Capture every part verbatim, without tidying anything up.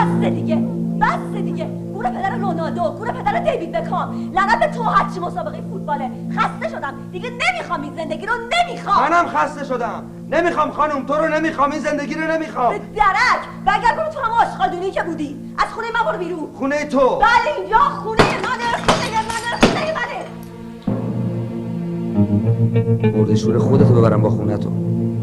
بس دیگه بس دیگه. گور پدر رونالدو، گور پدر دیوید بکام، لعنت به تو هرچی مسابقه فوتباله. خسته شدم دیگه، نمیخوام این زندگی رو، نمیخوام. منم خسته شدم، نمیخوام خانم، تو رو نمیخوام، این زندگی رو نمیخوام. به درک بگر برو تو هم آشغالدونی که بودی. از خونه من برو بیرون. خونه تو؟ بله اینجا خونه منه، خونه منه، خونه منه. مرده شور خودتو ببرم با خونه تو.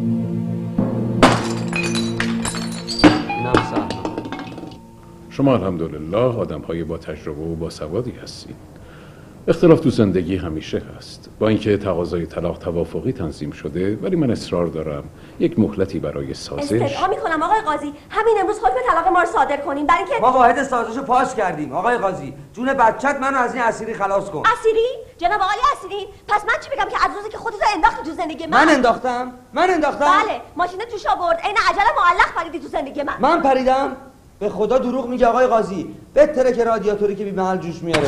اینم سهمم. شما الحمدلله آدم‌های با تجربه و با سوادی هستید. اختلاف تو زندگی همیشه هست. با اینکه تقاضای طلاق توافقی تنظیم شده، ولی من اصرار دارم یک مهلتی برای سازش. استدعا میکنم آقای قاضی، همین امروز حکم طلاق ما رو صادر کنیم، برای اینکه ما واحد سازشو پاس کردیم. آقای قاضی، جون بچت منو از این اسیری خلاص کن. اسیری؟ جناب آقای اسیری، پس من چی بگم که از روزی که خودت انداختی تو زندگی من؟ من انداختم؟ من انداختم؟ بله، ماشین توش آورد، عین عجله معلق پریدی تو زندگی من. من پریدم؟ به خدا دروغ میگه آقای قاضی. بهتره که رادیاتوری که بی محل جوش میاره.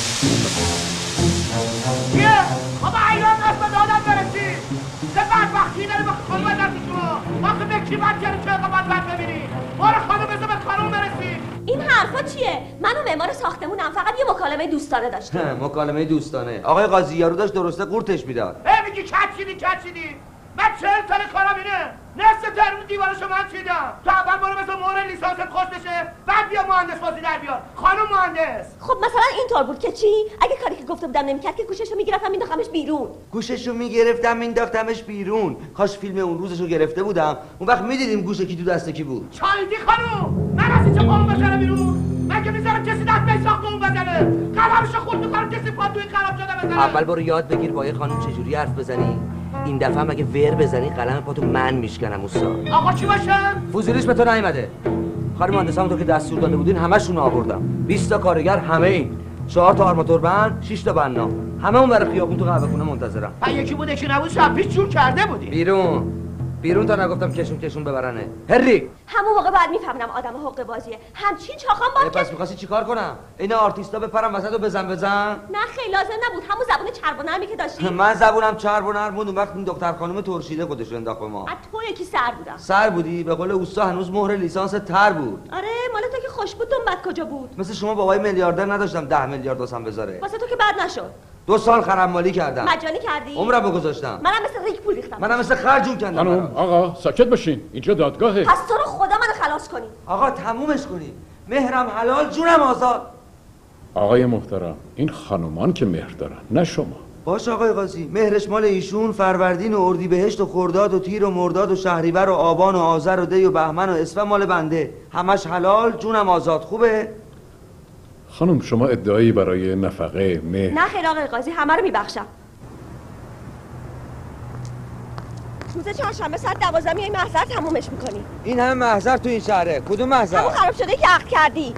چیه؟ بابا ایران دست به دادم برسی. چه بدبختی داری با خانوم دستی شما؟ آخه به کی بد کردی که اینقدر بد ببینی؟ بارو خانوم بزن به خانوم برسی. این حرفا چیه؟ من و معمار ساختمونم فقط یه مکالمه دوستانه داشتیم. مکالمه دوستانه. آقای قاضی یارو داشت درسته قورتش میداد. ای میگی کچیدی کچیدی. من چهل سال کارم اینه. نصف ترمون دیوارشو من چیدم. تو اول برو مثل مهر لیسانست خوش بشه، بعد بیا مهندس بازی در بیار. خانم مهندس. خب مثلا اینطور بود که چی؟ اگه کاری که گفته بودم نمیکرد که گوششو میگرفتم مینداختمش بیرون. گوششو میگرفتم مینداختمش بیرون. کاش فیلم اون روزشو گرفته بودم. اون وقت میدیدیم گوش کی تو دست کی بود. چایدی خانم. من از اینجا قوم بزنم بیرون. مگه میذارم کسی دست به ساختمون بزنه؟ قلمشو خورد میکنم کسی پاتوی خراب شده بزنه. اول برو یاد بگیر با یه خانم چجوری حرف بزنی. این دفعه هم اگه ور بزنی قلم پاتو من میشکنم استاد. آقا چی باشم؟ فوزولیش به تو نیومده. خانم مهندس همونطور که دستور داده بودین همشون آوردم. بیست تا کارگر همه این. چهار تا آرماتور بند، شش تا بنا. همه اون برای خیابون تو قهوه خونه منتظرم. ها یکی بود یکی نبود شب پیش جور کرده بودی. بیرون. بیرون تا نگفتم کشون کشون ببرنه. هری. همون موقع بعد میفهمیدم آدم حقه بازیه. همچین چاخان با پس می‌خواستی چیکار کنم؟ این آرتیستا بپرم وسط و بزن بزن؟ نه خیلی لازم نبود. همون زبون چرب و نرمی که داشتی. من زبونم چرب و نرم بود. اون وقت این دختر خانم ترشیده خودش رو انداخت به ما. از تو یکی سر بودم. سر بودی؟ به قول اوستا هنوز مهر لیسانس تر بود. آره مال تو که خوش بود دنبت کجا بود؟ مثل شما بابای میلیاردر نداشتم ده میلیارد واسم بذاره. واسه تو که بعد نشد. دو سال خرم مالی کردم. مجانی کردی؟ عمرمو گذاشتم. منم مثل ریک پول ریختم. منم مثل خرجون کندم. خانم آقا ساکت باشین، اینجا دادگاهه. پس تو رو خدا منو خلاص کنی. آقا تمومش کنی. مهرم حلال جونم آزاد. آقای محترم این خانومان که مهر دارن نه شما. باش آقای قاضی، مهرش مال ایشون. فروردین و اردیبهشت و خرداد و تیر و مرداد و شهریور و آبان و آذر و دی و بهمن و اسفند مال بنده. همش حلال جونم آزاد. خوبه؟ خانم شما ادعایی برای نفقه مهر؟ نه خیر آقای قاضی، همه رو میبخشم. روز چهارشنبه ساعت دوازده میای محضر تمومش میکنی. این همه محضر تو این شهره. کدوم محضر؟ همون خراب شده که عقد کردی.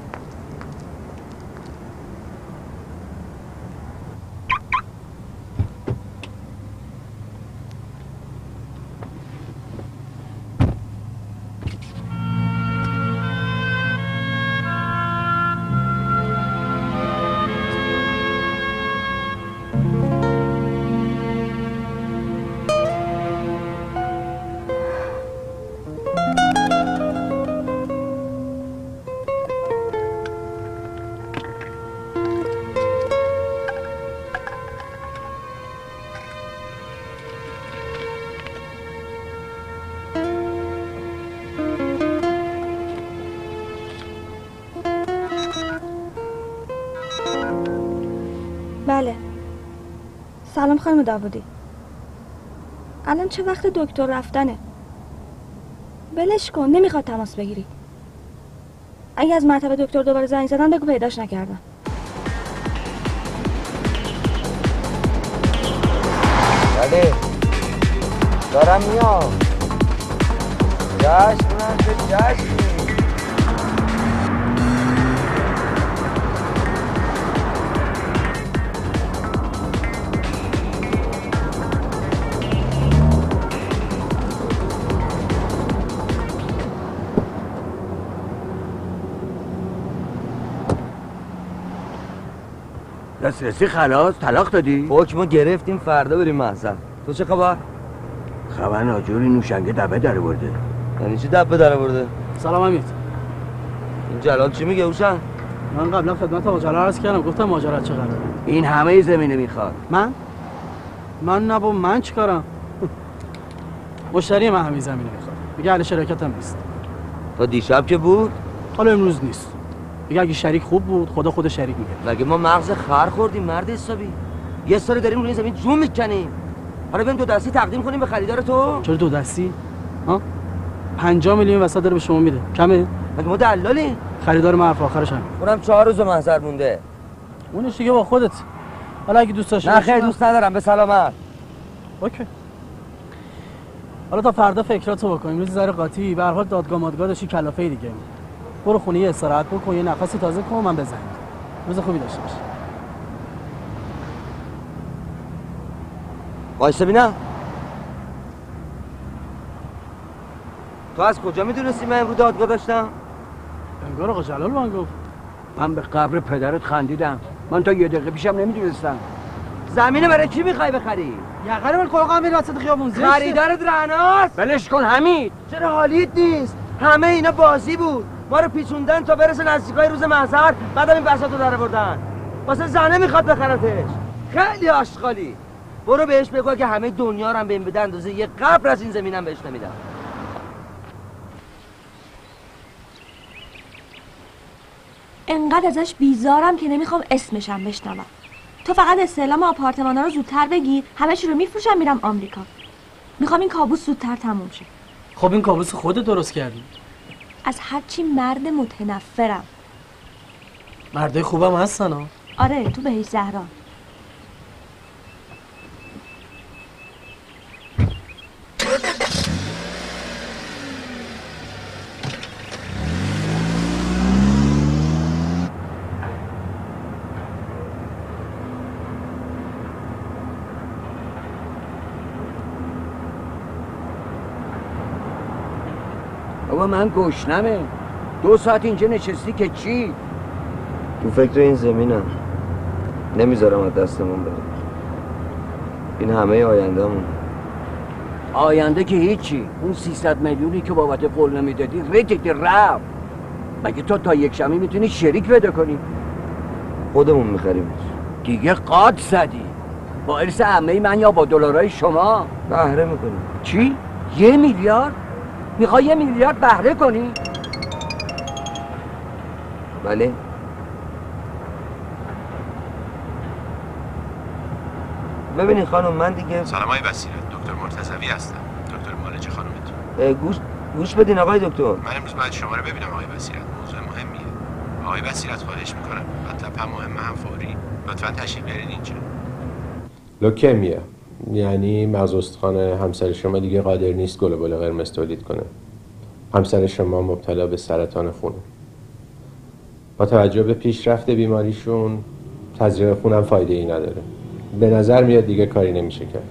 بله. سلام خانم داوودی. الان چه وقت دکتر رفتنه؟ بلش کن، نمیخواد تماس بگیری. اگه از مرتبه دکتر دوباره زنگ زدن بگو پیداش نکردم. بله دارم میام. جشنم که جشنی. دسترسی خلاص طلاق دادی؟ حکمو گرفتیم فردا بریم محضر. تو چه خبر؟ خبر ناجوری نوشنگه دبه در برده. یعنی چی دبه در برده؟ سلام امید. این جلال چی میگه اوشن؟ من قبلا خدمت آقا جلال عرض کردم، گفتم ماجرا چه قراره. این همه زمینه میخواد. من؟ من نبا من چیکارم؟ مشتری من همین زمینه میخواد. میگه اهل شراکتم نیست. تا دیشب که بود؟ حالا امروز نیست. میگه اگه شریک خوب بود خدا خود شریک میگه. مگه ما مغز خر خوردیم مرد حسابی؟ یه سال داریم روی زمین جون میکنیم. حالا بریم دو دستی تقدیم کنیم به خریدار تو؟ چرا دو دستی؟ ها؟ پنجاه میلیون وسط داره به شما میده. کمه؟ مگه ما دلالیم؟ خریدار من حرف آخرش همین. اونم چهار روز محضر مونده. اونش دیگه با خودت. حالا اگه دوست داشتی نه خیر دوست ندارم به سلامت. اوکی. حالا تا فردا فکراتو بکن. امروز ذره قاطی به هر حال دادگاه مادگاه داشتی کلافه دیگه. برو خونه یه استراحت بکن، یه نفسی تازه کن، من بزنم. روز خوبی داشته باش. وایسا ببینم. تو از کجا میدونستی من امروز دادگاه داشتم؟ انگار آقا جلال من گفت. من به قبر پدرت خندیدم. من تا یه دقیقه پیشم نمیدونستم. زمینه برای کی میخوای بخری؟ یقه من کلاغ میره وسط خیابون زشته. خریدارت رعناست. ولش کن حمید. چرا حالیت نیست؟ همه اینا بازی بود. ما رو پیچوندن تا برسه نزدیکای روز محضر، بعدم این بساطو در آوردن. واسه زنه میخواد بخرتش. خیلی آشغالی. برو بهش بگو که همه دنیا رو هم به این بده اندازه یه قبر از این زمینم بهش نمیدم. انقدر ازش بیزارم که نمیخوام اسمشم بشنوم. تو فقط استعلام آپارتمانا رو زودتر بگیر، همه چی رو میفروشم میرم آمریکا. میخوام این کابوس زودتر تموم شه. خب این کابوس خودت درست کردی. از هرچی مرد متنفرم. مردای خوبم هستن ها. آره تو بهش زهرا. بابا من گشنمه. دو ساعت اینجا نشستی که چی؟ تو فکر این زمینم. نمیذارم از دستمون بره. این همه آینده‌مون. آینده که هیچی. اون سیصد میلیونی که بابت قول نمیدادی ردیت رفت. مگه تو تا یک شمی میتونی شریک پیدا کنی؟ خودمون میخریمش. دیگه قاد زدی. با ارث عمه من یا با دلارای شما؟ بهره میکنیم. چی؟ یه میلیارد؟ میخوای یه میلیارد بهره کنی؟ بله. ببینید خانم من دیگه سلام آقای بصیرت، دکتر مرتضوی هستم. دکتر مالج خانومتون. گوش گوش بدین آقای دکتر. من امروز باید شما رو ببینم آقای بصیرت. موضوع مهمیه. آقای بصیرت خواهش میکنم. مطلب هم مهم هم فوری. لطفاً تشریف بیارین اینجا. لوکمیا یعنی مغز استخوان همسر شما دیگه قادر نیست گلوبول قرمز تولید کنه. همسر شما مبتلا به سرطان خونه. با توجه به پیشرفت بیماریشون تزریق خون هم فایده ای نداره. به نظر میاد دیگه کاری نمیشه کرد.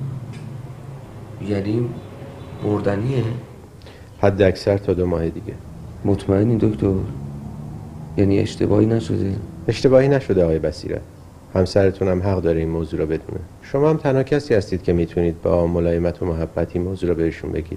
یعنی مردنیه؟ حد اکثر تا دو ماه دیگه. مطمئنی دکتر؟ یعنی اشتباهی نشده؟ اشتباهی نشده آقای بصیرت. همسرتون هم حق داره این موضوع رو بدونه. شما هم تنها کسی هستید که میتونید با ملایمت و محبت این موضوع رو بهشون بگید.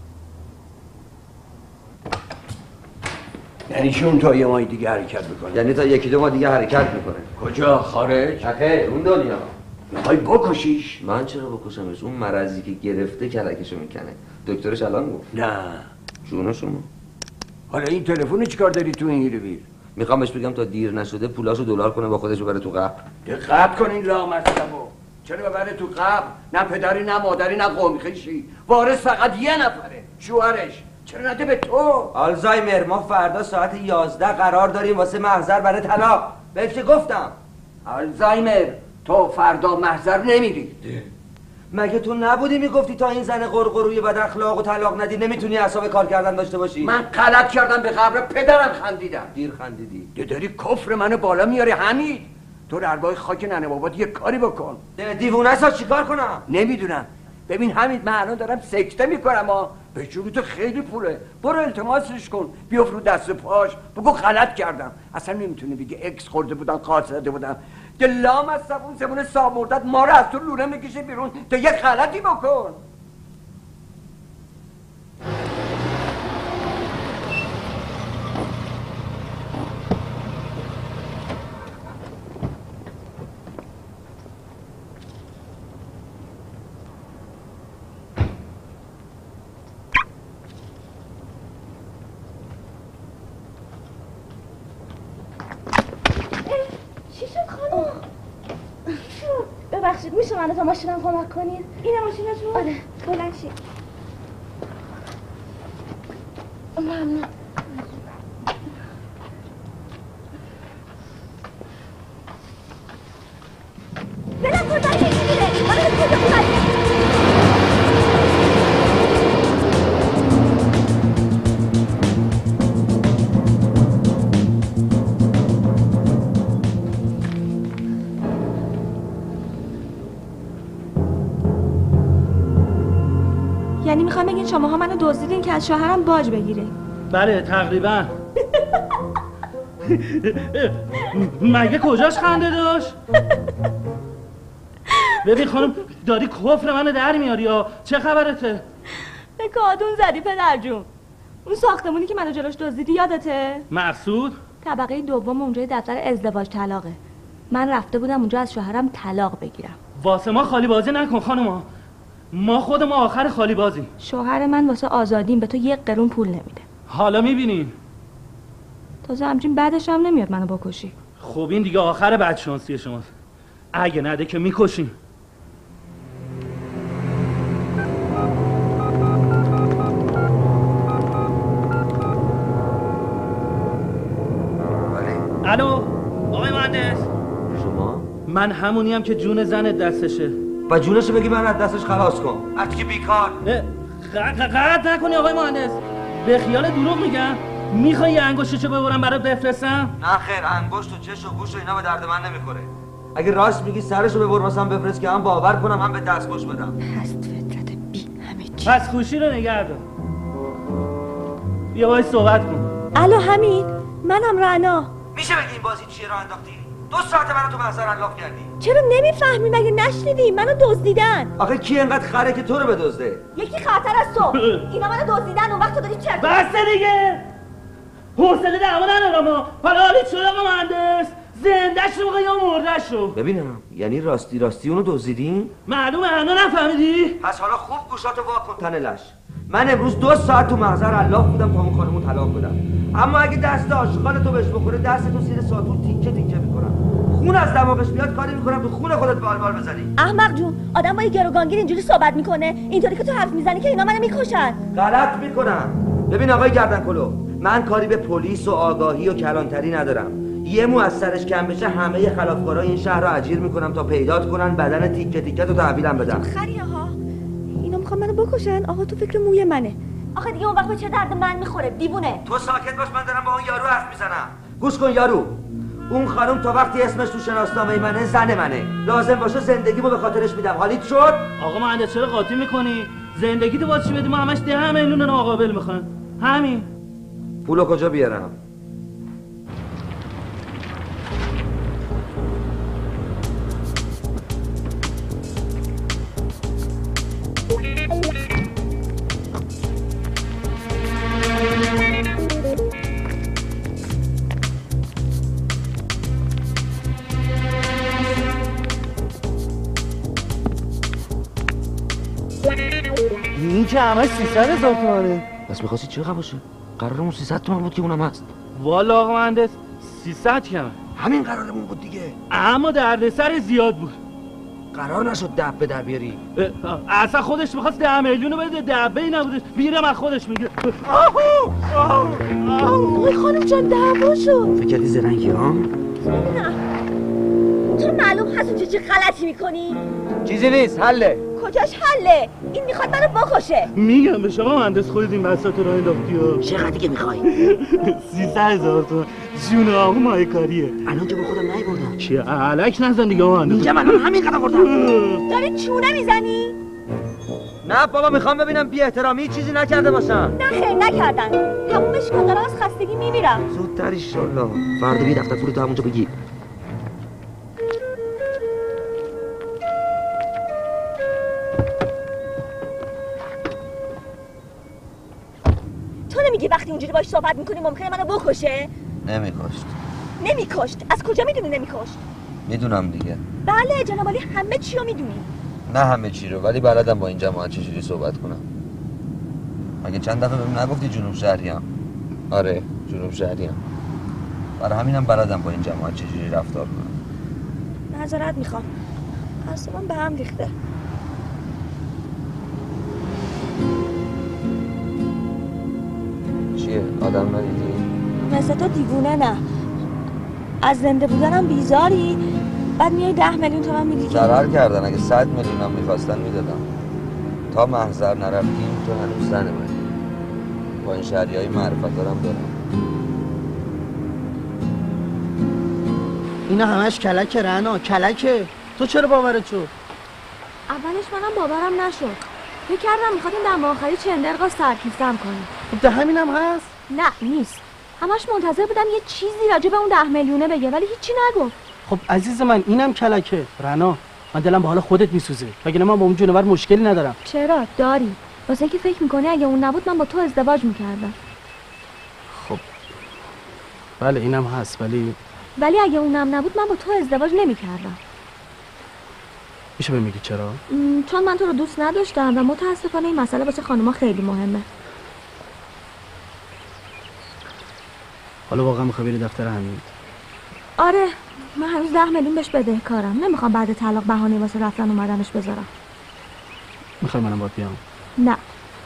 یعنی چون تا یه ماه دیگه حرکت میکنه؟ یعنی تا یکی دو ماه دیگه حرکت میکنه. کجا؟ خارج؟ خیر اون دنیا. میخوای بکشیش؟ من چرا بکشمش؟ اون مرضی که گرفته کلکشو میکنه. دکترش الان گفت. نه. جون شما. حالا این تلفن چیکار داری تو این هیرویر؟ میخوام بهش بگم تا دیر نشده پولاشو دلار کنه با خودش ببره تو قبر. دقت کن این لامصبو. چرا ببره تو قبر؟ نه پدری نه مادری نه قومی خویشی. وارث فقط یه نفره. شوهرش. چرا نده به تو؟ آلزایمر ما فردا ساعت یازده قرار داریم واسه محضر برای طلاق. بهش که گفتم. آلزایمر تو فردا محضر نمیری. مگه تو نبودی میگفتی تا این زن قرقروی بد اخلاق و طلاق ندی نمیتونی اعصاب کار کردن داشته باشی؟ من غلط کردم به قبر پدرم خندیدم. دیر خندیدی. تو داری کفر منو بالا میاری حمید. تو در بای خاک ننه بابات یه کاری بکن. دیوونه است چیکار کنم؟ نمیدونم. ببین حمید من الان دارم سکته میکنم ها. به جون تو خیلی پوله. برو التماسش کن. بیفت رو دست پاش. بگو غلط کردم. اصلا نمیتونه بگه اکس خورده بودن قاط زده بودم. دلام از سبون زبون سامردت ما رو از تو لونه میکشه بیرون. تو یه غلطی بکن. چی شد خانم؟ ببخشید میشه من تا ماشینم کمک کنید؟ اینه ماشینتون؟ آره بلند شید. ممنون. بلند کن داری یکی میره. آره کجا بلند؟ یعنی میخوام بگین شماها منو دزدیدین که از شوهرم باج بگیرین؟ بله تقریبا. مگه کجاش خنده داشت؟ ببین خانم داری کفر منو در میاری یا چه خبرته؟ به کادون زدی پدر جون. اون ساختمونی که منو جلوش دزدیدی یادته؟ مقصود؟ طبقه دوم اونجای دفتر ازدواج طلاقه. من رفته بودم اونجا از شوهرم طلاق بگیرم. واسه ما خالی بازی نکن خانم. ما خود ما آخر خالی بازی. شوهر من واسه آزادیم به تو یک قرون پول نمیده. حالا میبینین تازه همچین بعدش هم نمیاد منو بکشی. خب این دیگه آخر بدشانسی شماست. اگه نده که میکشیم. الو آقای مهندس. شما؟ من همونیم که جون زنت دستشه. و جونشو بگی من از دستش خلاص کن. از که بیکار. قطع نکنی آقای مهندس. به خیال دروغ میگم. میخوای یه انگشتشو ببرم برات بفرستم؟ نه خیر، انگشت و چش و گوش و اینا به درد من نمیخوره. اگه راست میگی سرشو ببر واسم بفرست که هم باور کنم هم به دستخوش بدم. هست فطرت بی همه چی. پس خوشی رو نگه دار. بیا باید صحبت کن. الو حمید، منم رعنا. میشه بگی این بازی چیه راه انداختی؟ دو ساعت منو تو محضر الاف کردی. چرا نمیفهمی؟ مگه نشنیدی؟ منو دزدیدن. آخه کی اینقدر خره که تو رو بدزده؟ یکی خطر از تو. اینا منو دزدیدن اون وقت تو داری چرت. بس دیگه. حوصله دعوا ندارم. حالا حالیت شد آقا مهندس. زنده‌ش رو یا مرده‌ش رو؟ ببینم یعنی راستی راستی اونو دزدیدین؟ معلومه هنو نفهمیدی؟ پس حالا خوب گوشاتو وا کن تن لش. من امروز دو ساعت تو محضر الاف بودم تا اون خانمو طلاق بدم. اما اگه دست آشغال تو بهش بخوره دست تو زیر ساتور تیکه تیکه میکنم. خون از دماغش بیاد کاری میکنم تو خون خودت بال بال بزنی. احمق جون، آدم با یه گروگانگیر اینجوری صحبت میکنه؟ اینطوری که تو حرف میزنی که اینا منو میکشن. غلط میکنم. ببین آقای گردنکلو، من کاری به پلیس و آگاهی و کلانتری ندارم. یه مو از سرش کم بشه همه خلافکارای این شهر رو اجیر میکنم تا پیدات کنن بدن تیکه تیکه تو تحویلم بدن. خریه ها. اینا میخوان منو بکشن. آقا تو فکر موی منه. آخه دیگه اون وقت به چه درد من میخوره دیوونه؟ تو ساکت باش، من دارم با اون یارو حرف میزنم. گوش کن یارو، اون خانم تا وقتی اسمش تو شناسنامه منه زن منه. لازم باشه زندگیمو به خاطرش میدم. حالیت شد؟ آقا مهندس چرا قاطی میکنی؟ زندگی تو واسه چی بدیم؟ ما همش ده میلیون ناقابل میخوان. همین. پولو کجا بیارم؟ این که همه سیصد هزار تومنه. پس میخواستی چه باشه؟ قرارمون سیصد تومن بود که اونم هست. والا آقا مهندس سیصد کمه. همین قرارمون بود دیگه. اما دردسر زیاد بود. قرار نشد دب به در بیاری. اصلا خودش میخواست ده میلیونو بده، دبه ای نبودش. بیرم از خودش میگه. آقای خانم جان دعوا شد. فکر کردی زرنگی ها؟ نه تو معلوم هست چه چه غلطی میکنی؟ چیزی نیست، حله. کجاش حله؟ این میخواد منو بکشه. میگم به شما مهندس خودت این بساط رو انداختی ها. چقدر دیگه میخوای؟ سیصد هزار تومن. جون آقا مایه کاریه. الان که با خودم نمیبردم. چیه علک نزن دیگه مهندس. میگم الان همین قدر بردم. داری چونه میزنی؟ نه بابا میخوام ببینم بی احترامی چیزی نکرده باشم. نه خیر نکردن. تمومش کن دارم از خستگی میمیرم. زودتر ایشالله. فردا بیا دفتر پولتو همونجا بگیر. تو نمیگی وقتی اونجوری باش صحبت میکنی ممکنه منو بکشه؟ نمیکشت. نمیکشت؟ از کجا میدونی نمیکشت؟ میدونم دیگه. بله جناب عالی همه چی رو میدونی. نه همه چی رو، ولی بلدم با این جماعت چجوری صحبت کنم. مگه چند دفعه بهم نگفتی جنوب شهریم؟ آره جنوب شهریم. برای همینم بلدم با این جماعت چجوری رفتار کنم. معذرت میخوام، اصابم به هم ریخته. چیه؟ آدم ندیدی؟ مثل تو دیوونه نه. از زنده بودنم بیزاری، بعد میای ده میلیون تومن میگی که ضرر کردن. اگه صد میلیون هم میخواستن میدادم. تا محضر نرفتیم تو هنوز زن منی. با این شهری های معرفت دارم دارم. اینا همش کلکه رعنا، کلکه. تو چرا باورت شد؟ اولش منم باورم نشد. فکر کردم میخواد این دم آخری چندرقا سرکیفتم کنه. خب ده همینم هست؟ نه نیست. همش منتظر بودم یه چیزی راجع به اون ده میلیونه بگه ولی هیچی نگفت. خب عزیز من اینم کلکه رعنا. من دلم به حال خودت میسوزه. وگرنه من با اون جونور مشکلی ندارم. چرا؟ داری. واسه اینکه فکر میکنی اگه اون نبود من با تو ازدواج میکردم. خب بله اینم هست ولی ولی اگه اونم نبود من با تو ازدواج نمیکردم. میشه بمیگی چرا؟ چون من تو رو دوست نداشتم و متاسفانه این مسئله واسه خانوما خیلی مهمه. حالا واقعا میخوای بری دفتر حمید؟ آره من هنوز ده میلیون بهش بدهکارم. نمیخوام بعد طلاق بهانه واسه رفتن اومدنش بذارم. میخوای منم باید بیام؟ نه.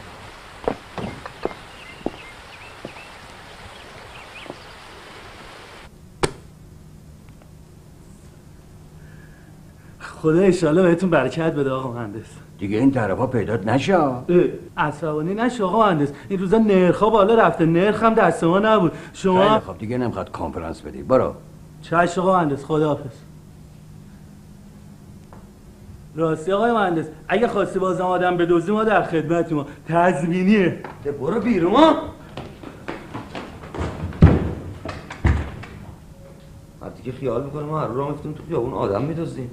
خدا انشالله بهتون برکت بده آقا مهندس. دیگه این طرفا پیدات نشه. عصبانی نشه آقا مهندس. این روزا نرخا بالا رفته، نرخ هم دست ما نبود. شما خیلی خب دیگه نمیخواد کنفرانس بدی. برو. چشم آقا مهندس، خداحافظ. راستی آقای مهندس اگه خواستی بازم آدم بدوزی ما در خدمت ما. تضمینیه. برو بیرون. وقتی که خیال میکنه ما هر رو راه میفتیم تو خیابون آدم میدوزیم.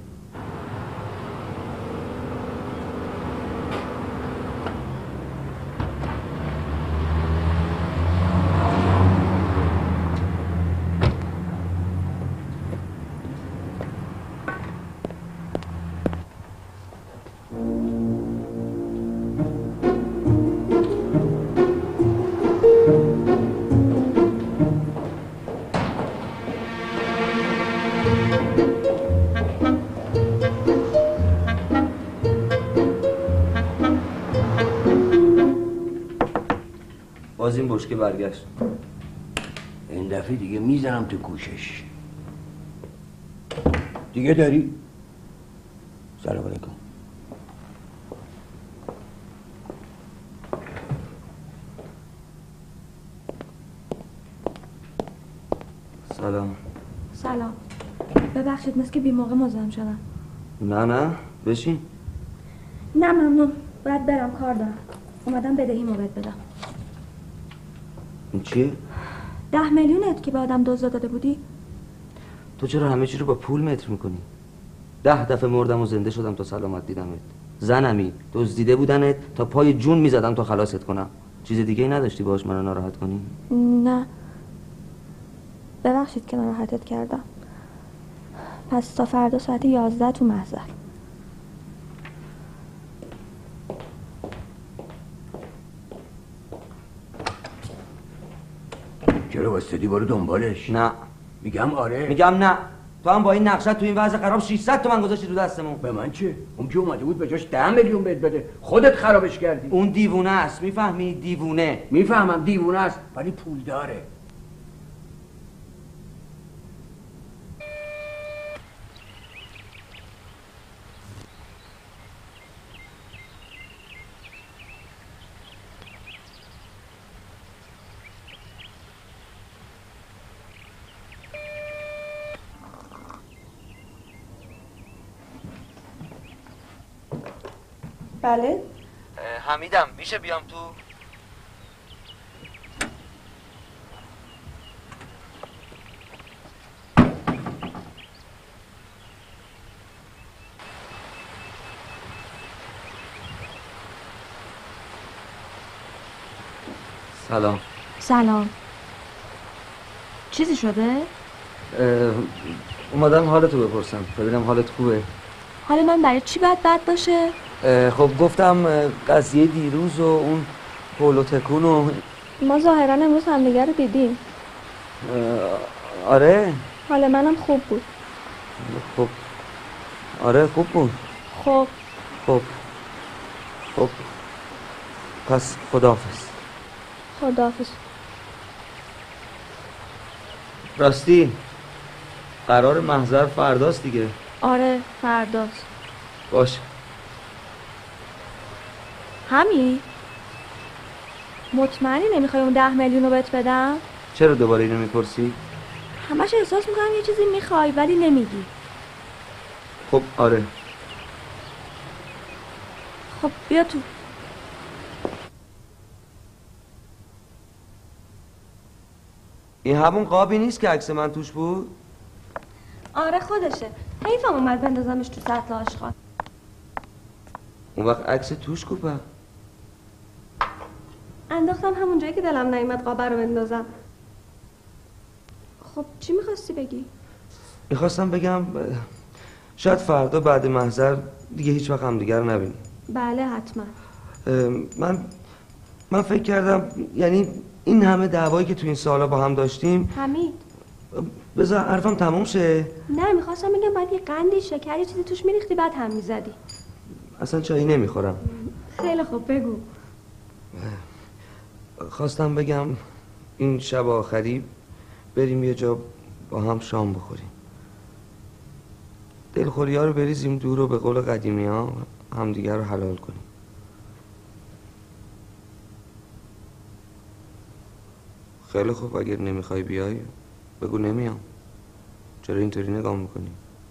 باز این بشکه برگشت. این دفعه دیگه میزنم تو گوشش. دیگه داری؟ سلام علیکم. سلام. سلام. ببخشید مثل که بی موقع مزاحم شدم. نه نه بشین. نه ممنون. باید برم کار دارم. اومدم بدهیمو بهت بدم. این چیه؟ ده میلیونت که به آدم دزد داده بودی؟ تو چرا همه چی رو با پول متر میکنی؟ ده دفعه مردم و زنده شدم تا سلامت دیدمت. زنمی دزدیده بودنت تا پای جون میزدم تا خلاصت کنم. چیز دیگه ای نداشتی باهاش منو ناراحت کنی؟ نه. ببخشید که ناراحتت کردم. پس تا فردا ساعت یازده تو محضر. چرا واسطی برو دنبالش؟ نه. میگم آره. میگم نه. تو هم با این نقشت تو این وضع خراب ششصد تومن گذاشتی تو دستمون. به من چه؟ اون که اومده بود به جاش ده میلیون بهت بده. خودت خرابش کردی. اون دیوونه است. میفهمی؟ دیوونه. میفهمم دیوونه است ولی پول داره. بله؟ حمیدم میشه بیام تو؟ سلام. سلام. چیزی شده؟ اومدم حالتو بپرسم ببینم حالت خوبه. حال من برای چی باید بد باشه؟ خب گفتم قضیه دیروز و اون پولو تکون و ما ظاهرا امروز همدیگه رو دیدیم. آره حال منم خوب بود. خب آره خوب بود. خب خب خب پس خداحافظ. خداحافظ. راستی قرار محضر فرداست دیگه. آره فرداست. باشه. همین؟ مطمئنی نمیخوای اون ده میلیون رو بهت بدم؟ چرا دوباره اینو میپرسی؟ همش احساس میکنم یه چیزی میخوای ولی نمیگی. خب آره. خب بیا تو. این همون قابی نیست که عکس من توش بود؟ آره خودشه. حیفم اومد بندازمش تو سطل آشغال. اون وقت عکس توش کوپه؟ انداختم همون جایی که دلم نیومد قابه رو بندازم. خب چی میخواستی بگی؟ میخواستم بگم شاید فردا بعد محضر دیگه هیچ وقت هم دیگر رو نبینیم. بله حتما. من من فکر کردم یعنی این همه دعوایی که تو این سالا با هم داشتیم. حمید بذار حرفم تموم شه. نه میخواستم بگم باید یه قندی شکری چیزی توش میریختی بعد هم میزدی. اصلا چایی نمیخورم. خیلی خوب بگو. خواستم بگم این شب آخری بریم یه جا با هم شام بخوریم. دلخوری ها رو بریزیم دور و به قول قدیمی ها همدیگر رو حلال کنیم. خیلی خوب اگر نمیخوای بیای بگو نمیام. چرا اینطوری نگاه میکنی؟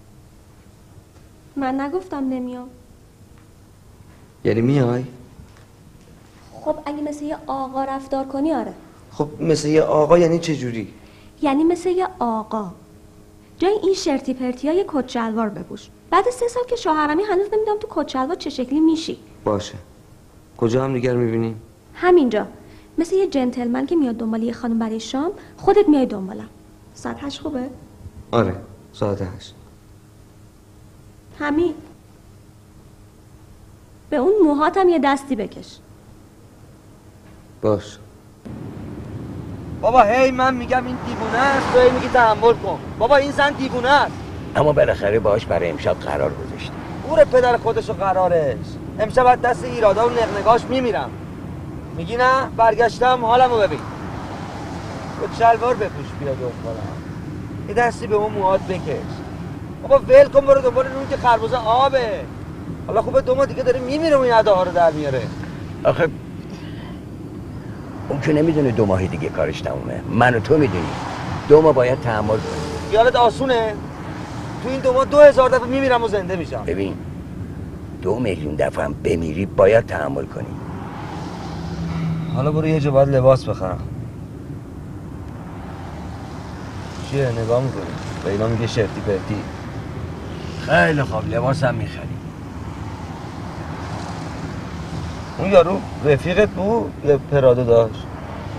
من نگفتم نمیام. یعنی میای؟ خب اگه مثل یه آقا رفتار کنی آره. خب مثل یه آقا یعنی چه جوری؟ یعنی مثل یه آقا جای این شرطی پرتی های کت شلوار بپوش. بعد سه سال که شوهرمی هنوز نمیدونم تو کت شلوار چه شکلی میشی. باشه. کجا هم دیگر میبینیم؟ همینجا. مثل یه جنتلمن که میاد دنبال یه خانم برای شام خودت میای دنبالم. ساعت هشت خوبه؟ آره ساعت هشت. همین. به اون موهاتم یه دستی بکش. باش. بابا هی من میگم این دیوونه است تو هی میگی تحمل کن. بابا این زن دیوونه است. اما بالاخره باهاش برای امشب قرار گذاشتیم. گور پدر خودش و قرارش. امشب از دست ایرادا و نقنقاش میمیرم. میگی نه؟ برگشتم حالمو ببین. کت شلوار بپوش بیا دنبالم. یه دستی به اون موهات بکش. بابا ول کن برو دنبال اون که خربزه آبه. حالا خوبه دو ماه دیگه داره میمیره اون اداها رو در میاره. آخه اون که نمیدونه دو ماه دیگه کارش تمومه. من و تو میدونی دو ماه باید تحمل کنی. خیالت آسونه؟ تو این دو ماه دو هزار دفعه میمیرم و زنده میشم. ببین دو میلیون دفعه هم بمیری باید تحمل کنی. حالا برو یه جا باید لباس بخرم. چیه نگاه میکنی؟ به اینا میگه شرطی پرتی. خیلی خوب لباس هم میخری. اون یارو رفیقت بود یه پرادو داشت؟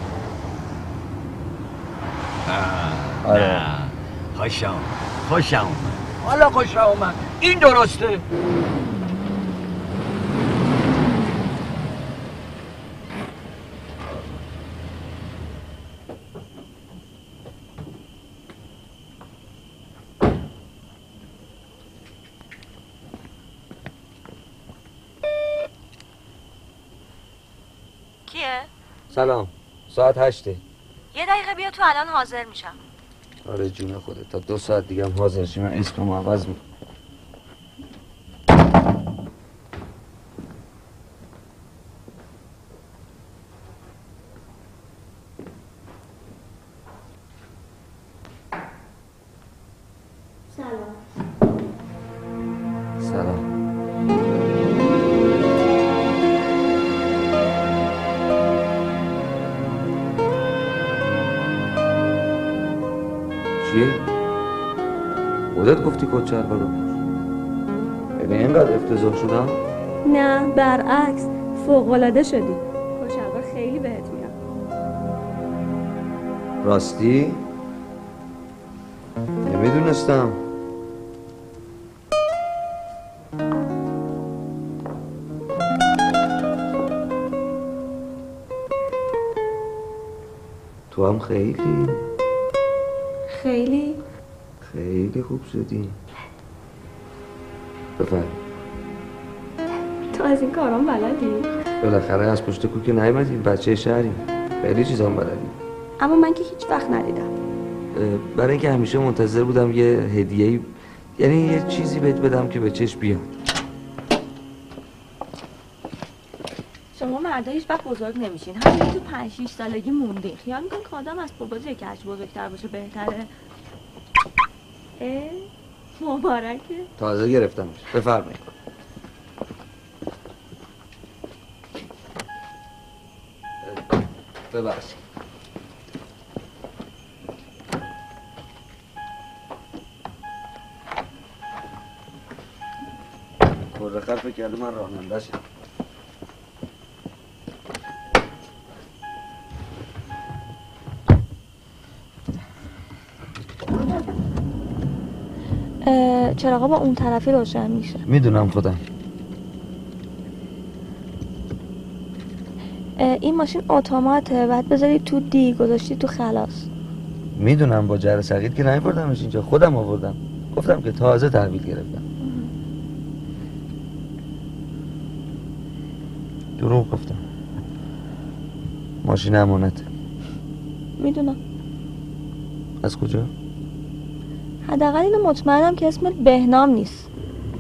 آره خوش آمد خوش آمد حالا خوش آمد این درسته. کیه؟ سلام ساعت هشته. یه دقیقه بیا تو الان حاضر میشم. آره جون خودت تا دو ساعت دیگه هم حاضر شی من اسممو عوض میکنم. سلام. سلام. چیه؟ خودت گفتی کت شلوار رو پوش. یعنی اینقدر افتضاح شدم؟ نه برعکس فوق‌العاده شدی. کت شلوار خیلی بهت میاد. راستی؟ نمیدونستم. تو هم خیلی خیلی خیلی خوب شدی. بفرم. تو از این کارام بلدی؟ بالاخره از پشت کوکه نیومدیم، بچه شهریم، خیلی چیزام بلدیم. اما من که هیچ وقت ندیدم. برای اینکه همیشه منتظر بودم یه هدیه‌ای، یعنی یه چیزی بهت بدم که به چشم بیاد. شما مردا هیچ وقت بزرگ نمیشین. همین تو پنج شش سالگی موندین. خیال می‌کنین که آدم از بابا یک هرچی بزرگتر باشه بهتره. اه مبارکه. تازه گرفتمش. بفرمایید. ببخشید. برخر فکر کرده من راننده شدم. چراغا با اون طرفی روشن میشه. میدونم خودم. این ماشین اتوماته، بعد بذاری تو دی، گذاشتی تو خلاص. میدونم با جر سقید که نیاوردمش اینجا، خودم آوردم. گفتم که تازه تحویل گرفتم. دروغ گفتم. ماشین امانته. میدونم. از کجا؟ حداقل اینو مطمئنم که اسمت بهنام نیست.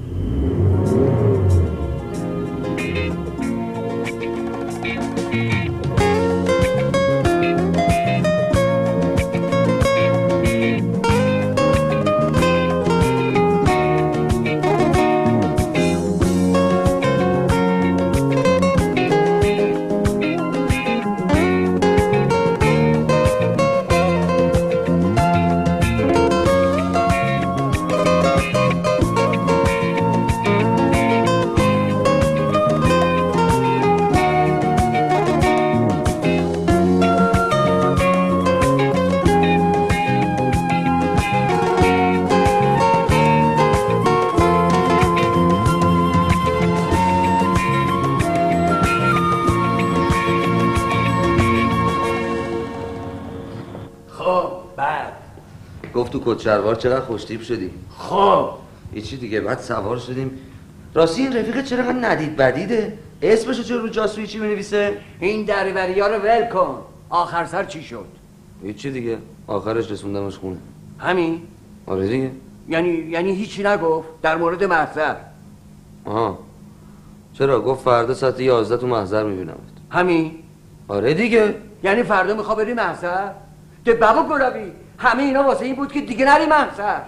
کچروار چقدر خوشتیپ شدی. خب یه چی دیگه، بعد سوار شدیم. راستی این رفیق چرا ندید بدیده؟ اسمشو چرا رو جاسویی چی می‌نویسه؟ این دریوریا رو ول کن. آخر سر چی شد؟ یه چی دیگه، آخرش رسوندمش خونه. همین؟ آره دیگه. یعنی یعنی هیچی نگفت در مورد محضر؟ آها. چرا؟ گفت فردا ساعت یازده تو محضر می‌بینمت. همین؟ آره دیگه. یعنی فردا می‌خوای بری محضر؟ ده بابا گلابی، همه اینا واسه این بود که دیگه نری محضر.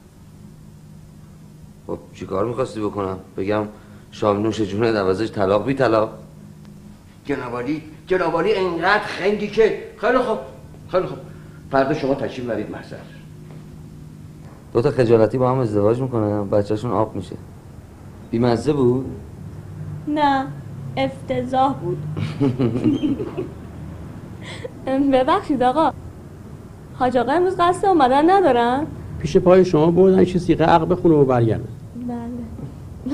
خب چیکار می‌خواستی بکنم؟ بگم شام نوش جونه عوضش طلاق بی طلاق؟ جنابالی جنابالی انقدر خنگی که خیلی خوب خیلی خوب فردا شما تشریف برید محضر. دو تا خجالتی با هم ازدواج میکنن، بچه‌شون آب میشه. بی‌مزه بود؟ نه افتضاح بود. ببخشید آقا، حاج آقا امروز قصد اومدن ندارن؟ پیش پای شما بردن چه سیغه عقل بخونه و برگردن. بله.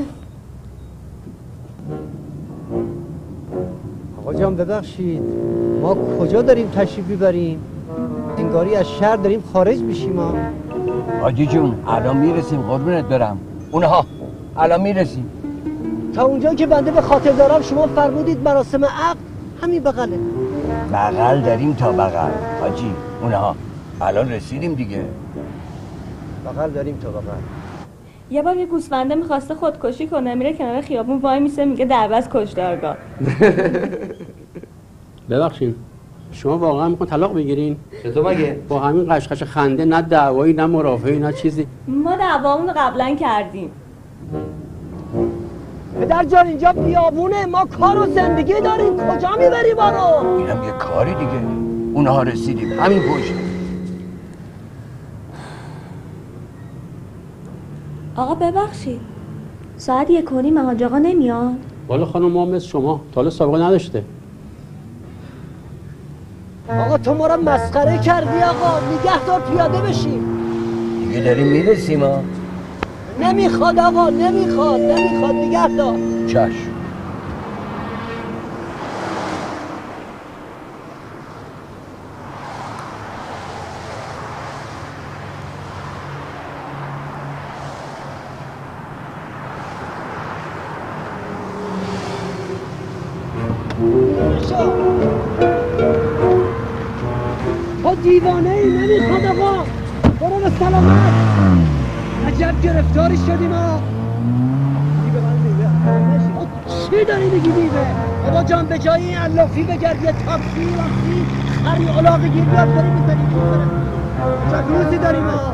آقا جان ببخشید، ما کجا داریم تشریف ببریم؟ انگاری از شهر داریم خارج میشیم ما. حاجی جون الان میرسیم قربونت برم. اونها الان میرسیم. تا اونجا که بنده به خاطر دارم شما فرمودید مراسم عقد همین بغله. بغل داریم تا بغل حاجی. اونها الان رسیدیم دیگه. بغل داریم تا بغل. یه بار یه گوسفنده میخواسته خودکشی کنه، میره کنار خیابون وای میسه میگه دعوت کشتارگاه. ببخشید شما واقعا میخواین طلاق بگیرین؟ چطور مگه؟ با همین قشقش خنده، نه دعوایی نه مرافعی نه چیزی. ما دعوامون رو قبلا کردیم. پدر جان اینجا بیابونه، ما کار و زندگی داریم، کجا میبری ما رو؟ اینم یه کاری دیگه. اونها رسیدیم همین پشت. آقا ببخشید ساعت یک و نیم حاج آقا نمیاد؟ والا خانم ما مثل شما تا حالا سابقه نداشته. آقا تو ما رو مسخره کردی آقا، نگه دار پیاده بشیم. دیگه داریم میرسیم ها. نمیخواد آقا، نمیخواد نمیخواد نگه دار. چشم. شو با دیوانه ای نمیخواد آقا برو به سلامت عجب گرفتاری شدیم ها میوه من میوه چی داری میگی میوه بابا جان به جای این علافی بگرد یه تاکسی وقتی خری علاقه گیر بیاد بریم میزنیم چه روزی داریم ها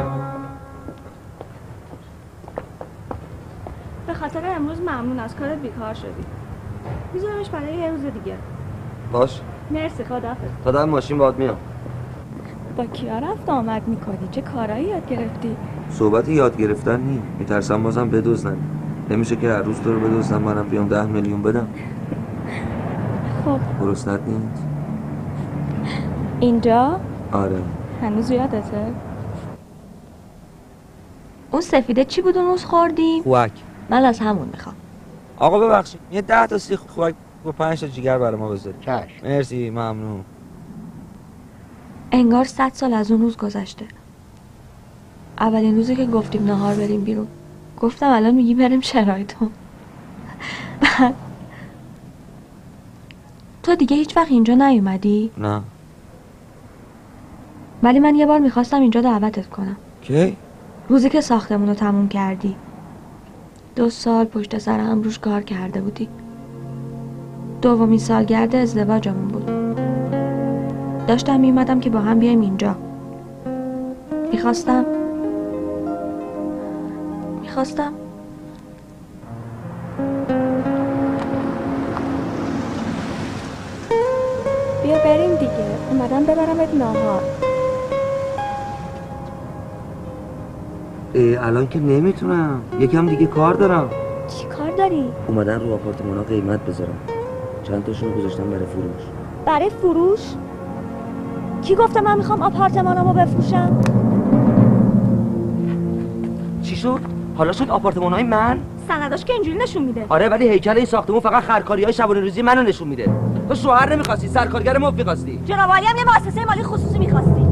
به خاطر امروز ممنون از کارت بیکار شدی میذارمش برای یه روز دیگه باش مرسی خداحافظ تا دم ماشین باهات میام با کیا رفت آمد میکنی چه کارایی یاد گرفتی صحبت یاد گرفتن نی میترسم بازم بدزدن نمیشه که هر روز تو رو بدزدم منم بیام ده میلیون بدم خب گرسنت نیست اینجا آره هنوز یادته اون سفیده چی بود اون روز خوردیم خوک من از همون میخوام آقا ببخشید یه ده تا سیخ خوک با پنج تا جیگر برای ما بذارید چشم مرسی ممنون انگار صد سال از اون روز گذشته اولین روزی که گفتیم نهار بریم بیرون گفتم الان میگی بریم شرایطون بعد تو دیگه هیچ وقت اینجا نیومدی؟ نه ولی من یه بار میخواستم اینجا دعوتت کنم کی؟ روزی که ساختمون رو تموم کردی دو سال پشت سر هم روش کار کرده بودی دومین سالگرد ازدواجمون بود داشتم میومدم که با هم بیایم اینجا میخواستم میخواستم بیا بریم دیگه اومدم ببرمت ناهار الان که نمیتونم یکم دیگه کار دارم چی کار داری؟ اومدن رو آپارتمان ها قیمت بذارم چند تاشون رو گذاشتم برای فروش برای فروش؟ کی گفته من میخوام آپارتمانمو بفروشم؟ چی شد؟ حالا شد آپارتمان های من؟ سنداش که اینجوری نشون میده آره ولی هیکل این ساختمون فقط خرکاری های شبانه روزی منو نشون میده تو شوهر نمیخواستی سرکارگر مفت میخواستی جناب عالی هم یه مؤسسه مالی خصوصی میخواستی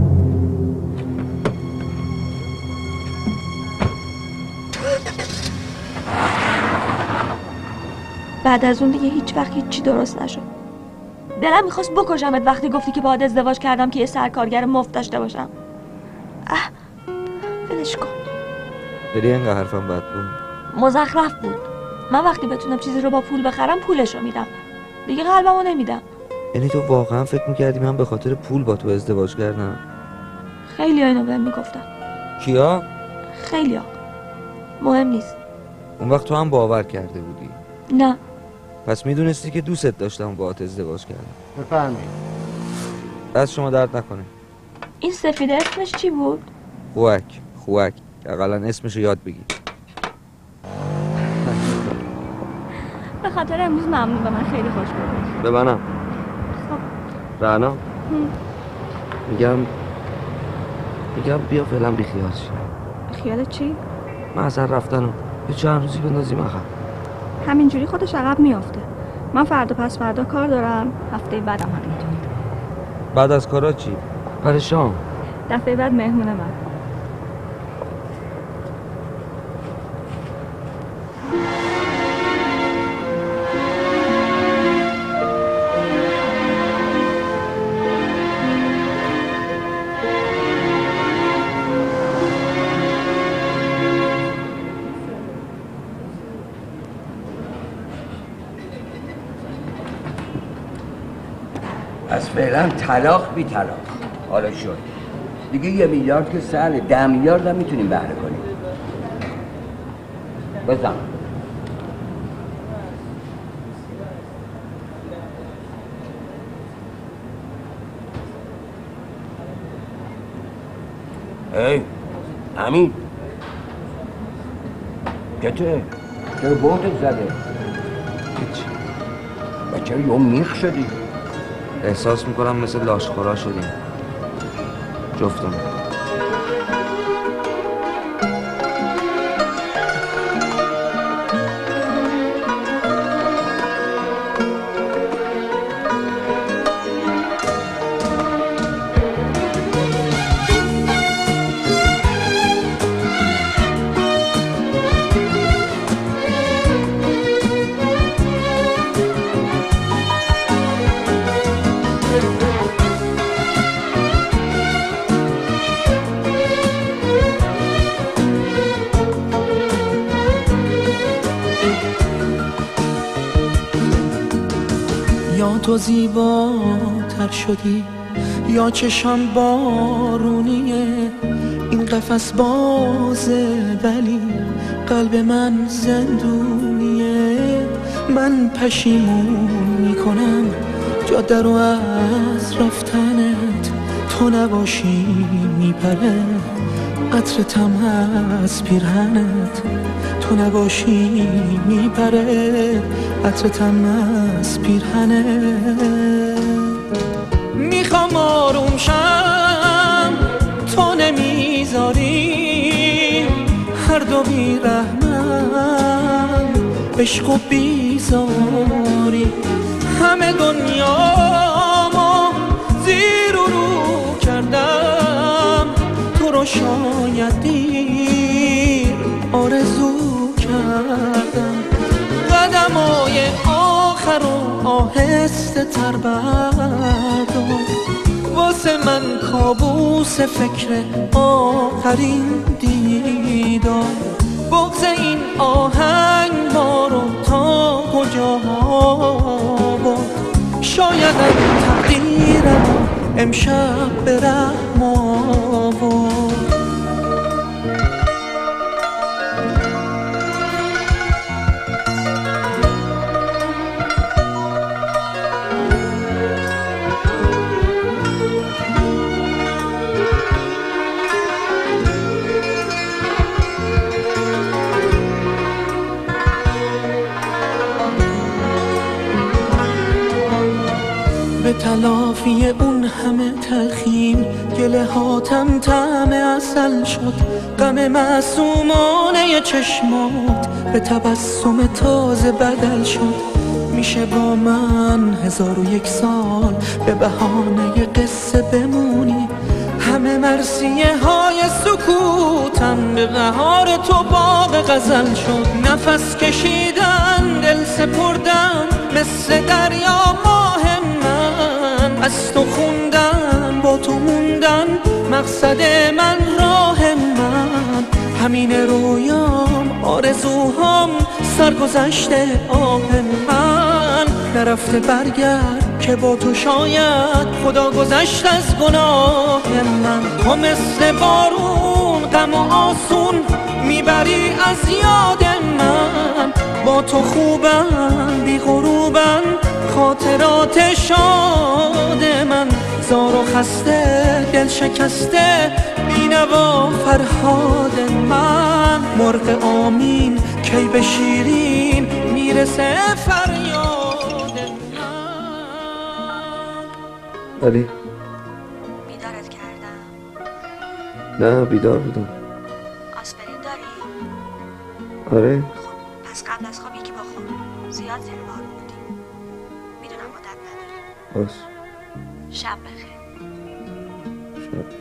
بعد از اون دیگه هیچ وقت هیچی درست نشد دلم میخواست بکشمت وقتی گفتی که باهات ازدواج کردم که یه سرکارگر مفت داشته باشم اه ولش کن داری اینقدر حرفم بد بود مزخرف بود من وقتی بتونم چیزی رو با پول بخرم پولشو میدم دیگه قلبمو نمیدم یعنی تو واقعا فکر میکردی من به خاطر پول با تو ازدواج کردم؟ خیلی ها اینو بهم میگفتن کیا؟ خیلی ها مهم نیست اون وقت تو هم باور کرده بودی؟ نه پس میدونستی که دوست داشتم و باهات ازدواج کردم بفرمایید دست شما درد نکنه این سفیده اسمش چی بود؟ خوک خوک اقلا اسمشو یاد بگی به خاطر امروز ممنون به من خیلی خوش گذشت به منم خب رعنا میگم میگم بیا فعلا بیخیال شی خیال چی؟ معذر رفتنم یه چند روزی بندازیم عقب همینجوری خودش عقب میافته من فردا پس فردا کار دارم هفته بعدم همینطور بعد از کارا چی؟ برای شام دفعه بعد مهمون من از فعلا طلاق بی طلاق حالا شد دیگه یه میلیارد که سهله ده میلیارد هم میتونیم بهره کنیم بزن ای امین چته چرا بوتت زده هیچ و چرا یه میخ شدی احساس میکنم مثل لاشخورا شدیم جفتم با تو زیباتر شدی یا چشم بارونیه، این قفس بازه ولی قلب من زندونیه. من پشیمون میکنم جاده رو از رفتنت، تو نباشی میپره عطرتم از پیرهنت، تو نباشی میپره عطرتم از پیرهنت. میخوام آروم شم تو نمیذاری، هر دو بیرحمم عشق و بیزاری. همه دنیامو زیر و رو کردم، تو رو شاید دیر آرزو کردم. قدمای آخر و آهسته تر بردار، واسه من کابوس فکر آخرین دیدار. بغض این آهنگ ما رو تا کجا برد، شاید تقدیرم امشب به رحم آورد. به تلافی اون همه تلخیم گله هاتم طعم عسل شد. غم معصومانه چشمات به تبسم تازه بدل شد. میشه با من هزار و یک سال به بهانه قصه بمونی، همه مرثیه های سکوتم به بهار تو باغ غزل شد. نفس کشیدن دل سپردن مثل دریا ماه من، از تو خوندن با تو موندن مقصد من راه من. همین رویام آرزوهام سرگذشته آه من، نرفته برگرد که با تو شاید خدا گذشت از گناه من. تو مثل بارون غم و آسون میبری از یاد من، با تو خوبم بی غروبم خاطرات شاد من. زار و خسته دل شکسته بینوا فرهاد من، مرغ آمین کی به شیرین میرسه فریاد من. علی بیدارت کردم؟ نه بیدار بودم. آسپرین داری؟ آره. خب پس قبل از خواب یکی بخور، زیاد زیر بار بودی، میدونم عادت نداری. باش. شب بخیر. شب بخیر.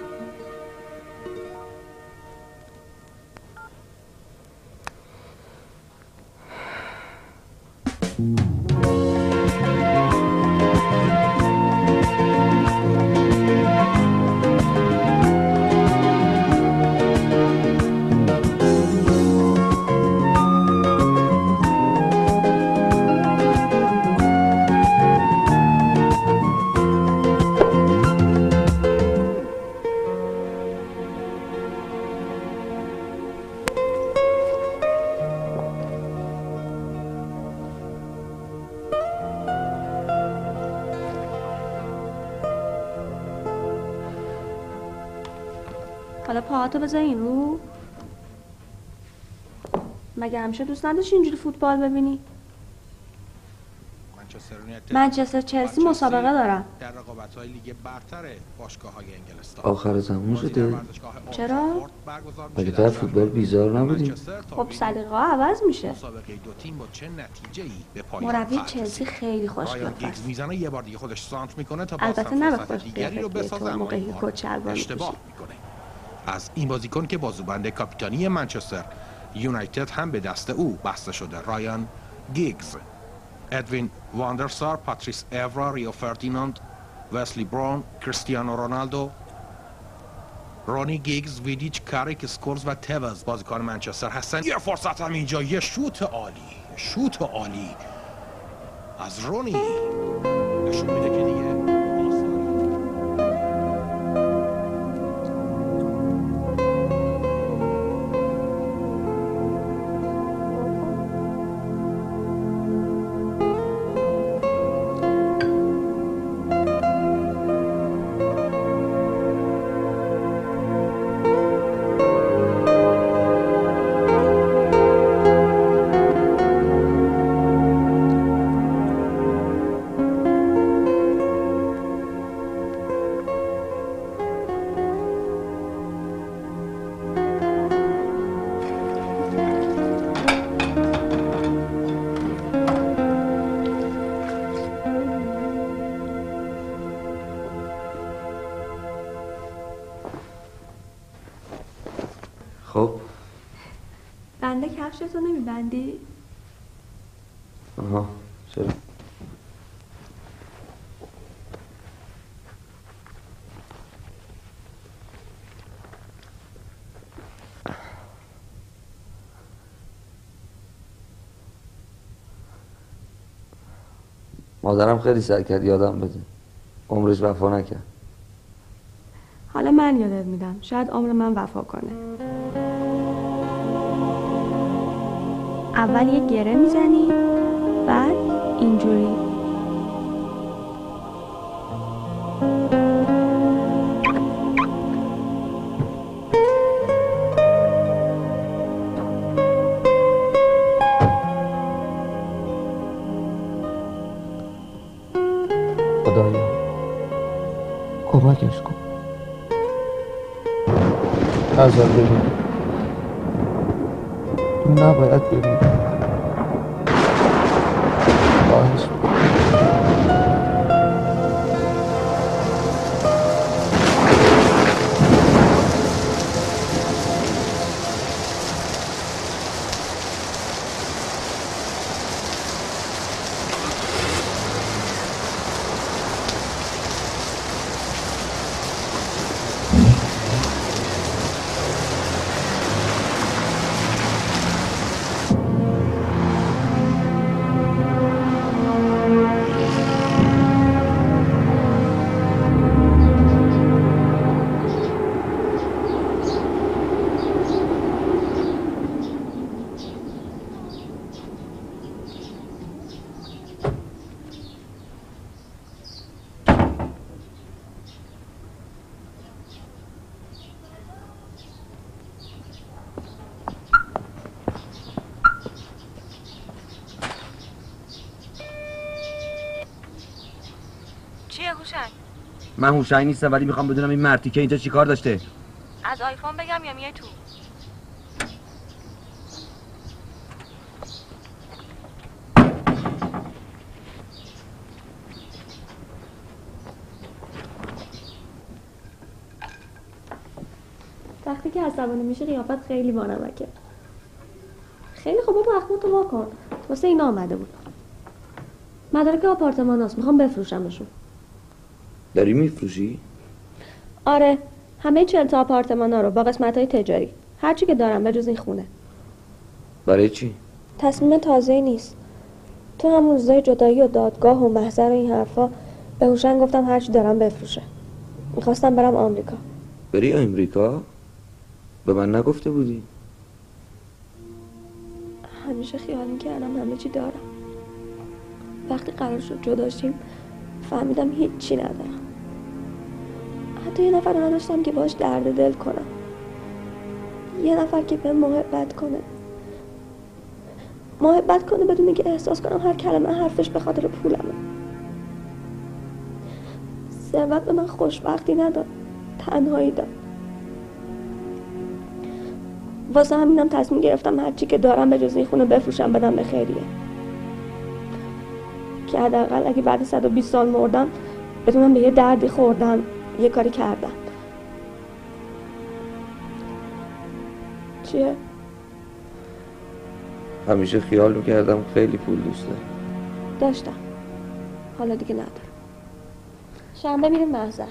حالا پاهاتو بذار این رو. مگه همیشه دوست نداشتی اینجوری فوتبال ببینی؟ منچستر چلسی مسابقه دارم. در رقابت‌های لیگ برتر باشگاه‌های انگلستان. آخر زمان شده؟ چرا؟ مگه در فوتبال بیزار نبودی؟ خب سلیقه ها عوض میشه. مسابقه دو تیم با چه نتیجه‌ای به پایان مربی چلسی خیلی خوش‌قیافه است. میزنه یه بار دیگه خودش سانت میکنه تا البته نه به دیگری رو بسازه، موقعی که کچلوار اشتباه میکنه. از این بازیکن که بازوبند کاپیتانی منچستر یونایتد هم به دست او بسته شده، رایان گیگز، ادوین واندرسار، پاتریس ایورا، ریو فردیناند، وسلی براون، کریستیانو رونالدو، رونی گیگز، ویدیچ، کاریک، اسکولز و توز بازیکن منچستر هستند. یه فرصت هم اینجا، یه شوت عالی، شوت عالی. از رونی نشون میده که دیگه خب بنده کفشتو نمیبندی؟ آها چرا؟ مادرم خیلی سعی کرد یادم بده، عمرش وفا نکرد. حالا من یادت میدم، شاید عمر من وفا کنه. اول یه گره میزنی، بعد اینجوری. خدایا کمکش کن. ازم ببین، تو نباید ببین. خواهش چیه هوشنگ؟ من هوشنگ نیستم، ولی میخوام بدونم این مرتی که اینجا چیکار داشته. از آیفون بگم یا میای تو؟ وقتی که عصبانی میشه قیافت خیلی بانمکه. خیلی خوب، بابا اخمون تو وا کن. واسه اینا آمده بود. مدارک آپارتمان هست، میخوام بفروشمشون. داری میفروشی؟ آره، همه چهل تا آپارتمان ها رو با قسمت های تجاری. هرچی که دارم به جز این خونه. برای چی؟ تصمیم تازه‌ای نیست. تو همون روزای جدایی و دادگاه و محضر و این حرفا به هوشنگ گفتم هرچی دارم بفروشه. میخواستم برم آمریکا. بری آمریکا؟ به من نگفته بودی؟ همیشه خیال میکردم همه چی دارم. وقتی قرار شد جدا شیم فهمیدم هیچ چی ندارم. حتی یه نفر رو نداشتم که باش درد دل کنم. یه نفر که به محبت کنه. محبت کنه بدون که احساس کنم هر کلمه حرفش به خاطر پولمه. ثروت به من خوشبختی نداد، تنهایی داد. واسه همینم تصمیم گرفتم هرچی که دارم به جز این خونه بفروشم بدم به خیریه، که حداقل اگه بعد صد و بیست سال مردم بدونم به یه دردی خوردم، یه کاری کردم. چیه؟ همیشه خیال میکردم خیلی پول دوست داری. داشتم، حالا دیگه ندارم. شنبه میریم محضر.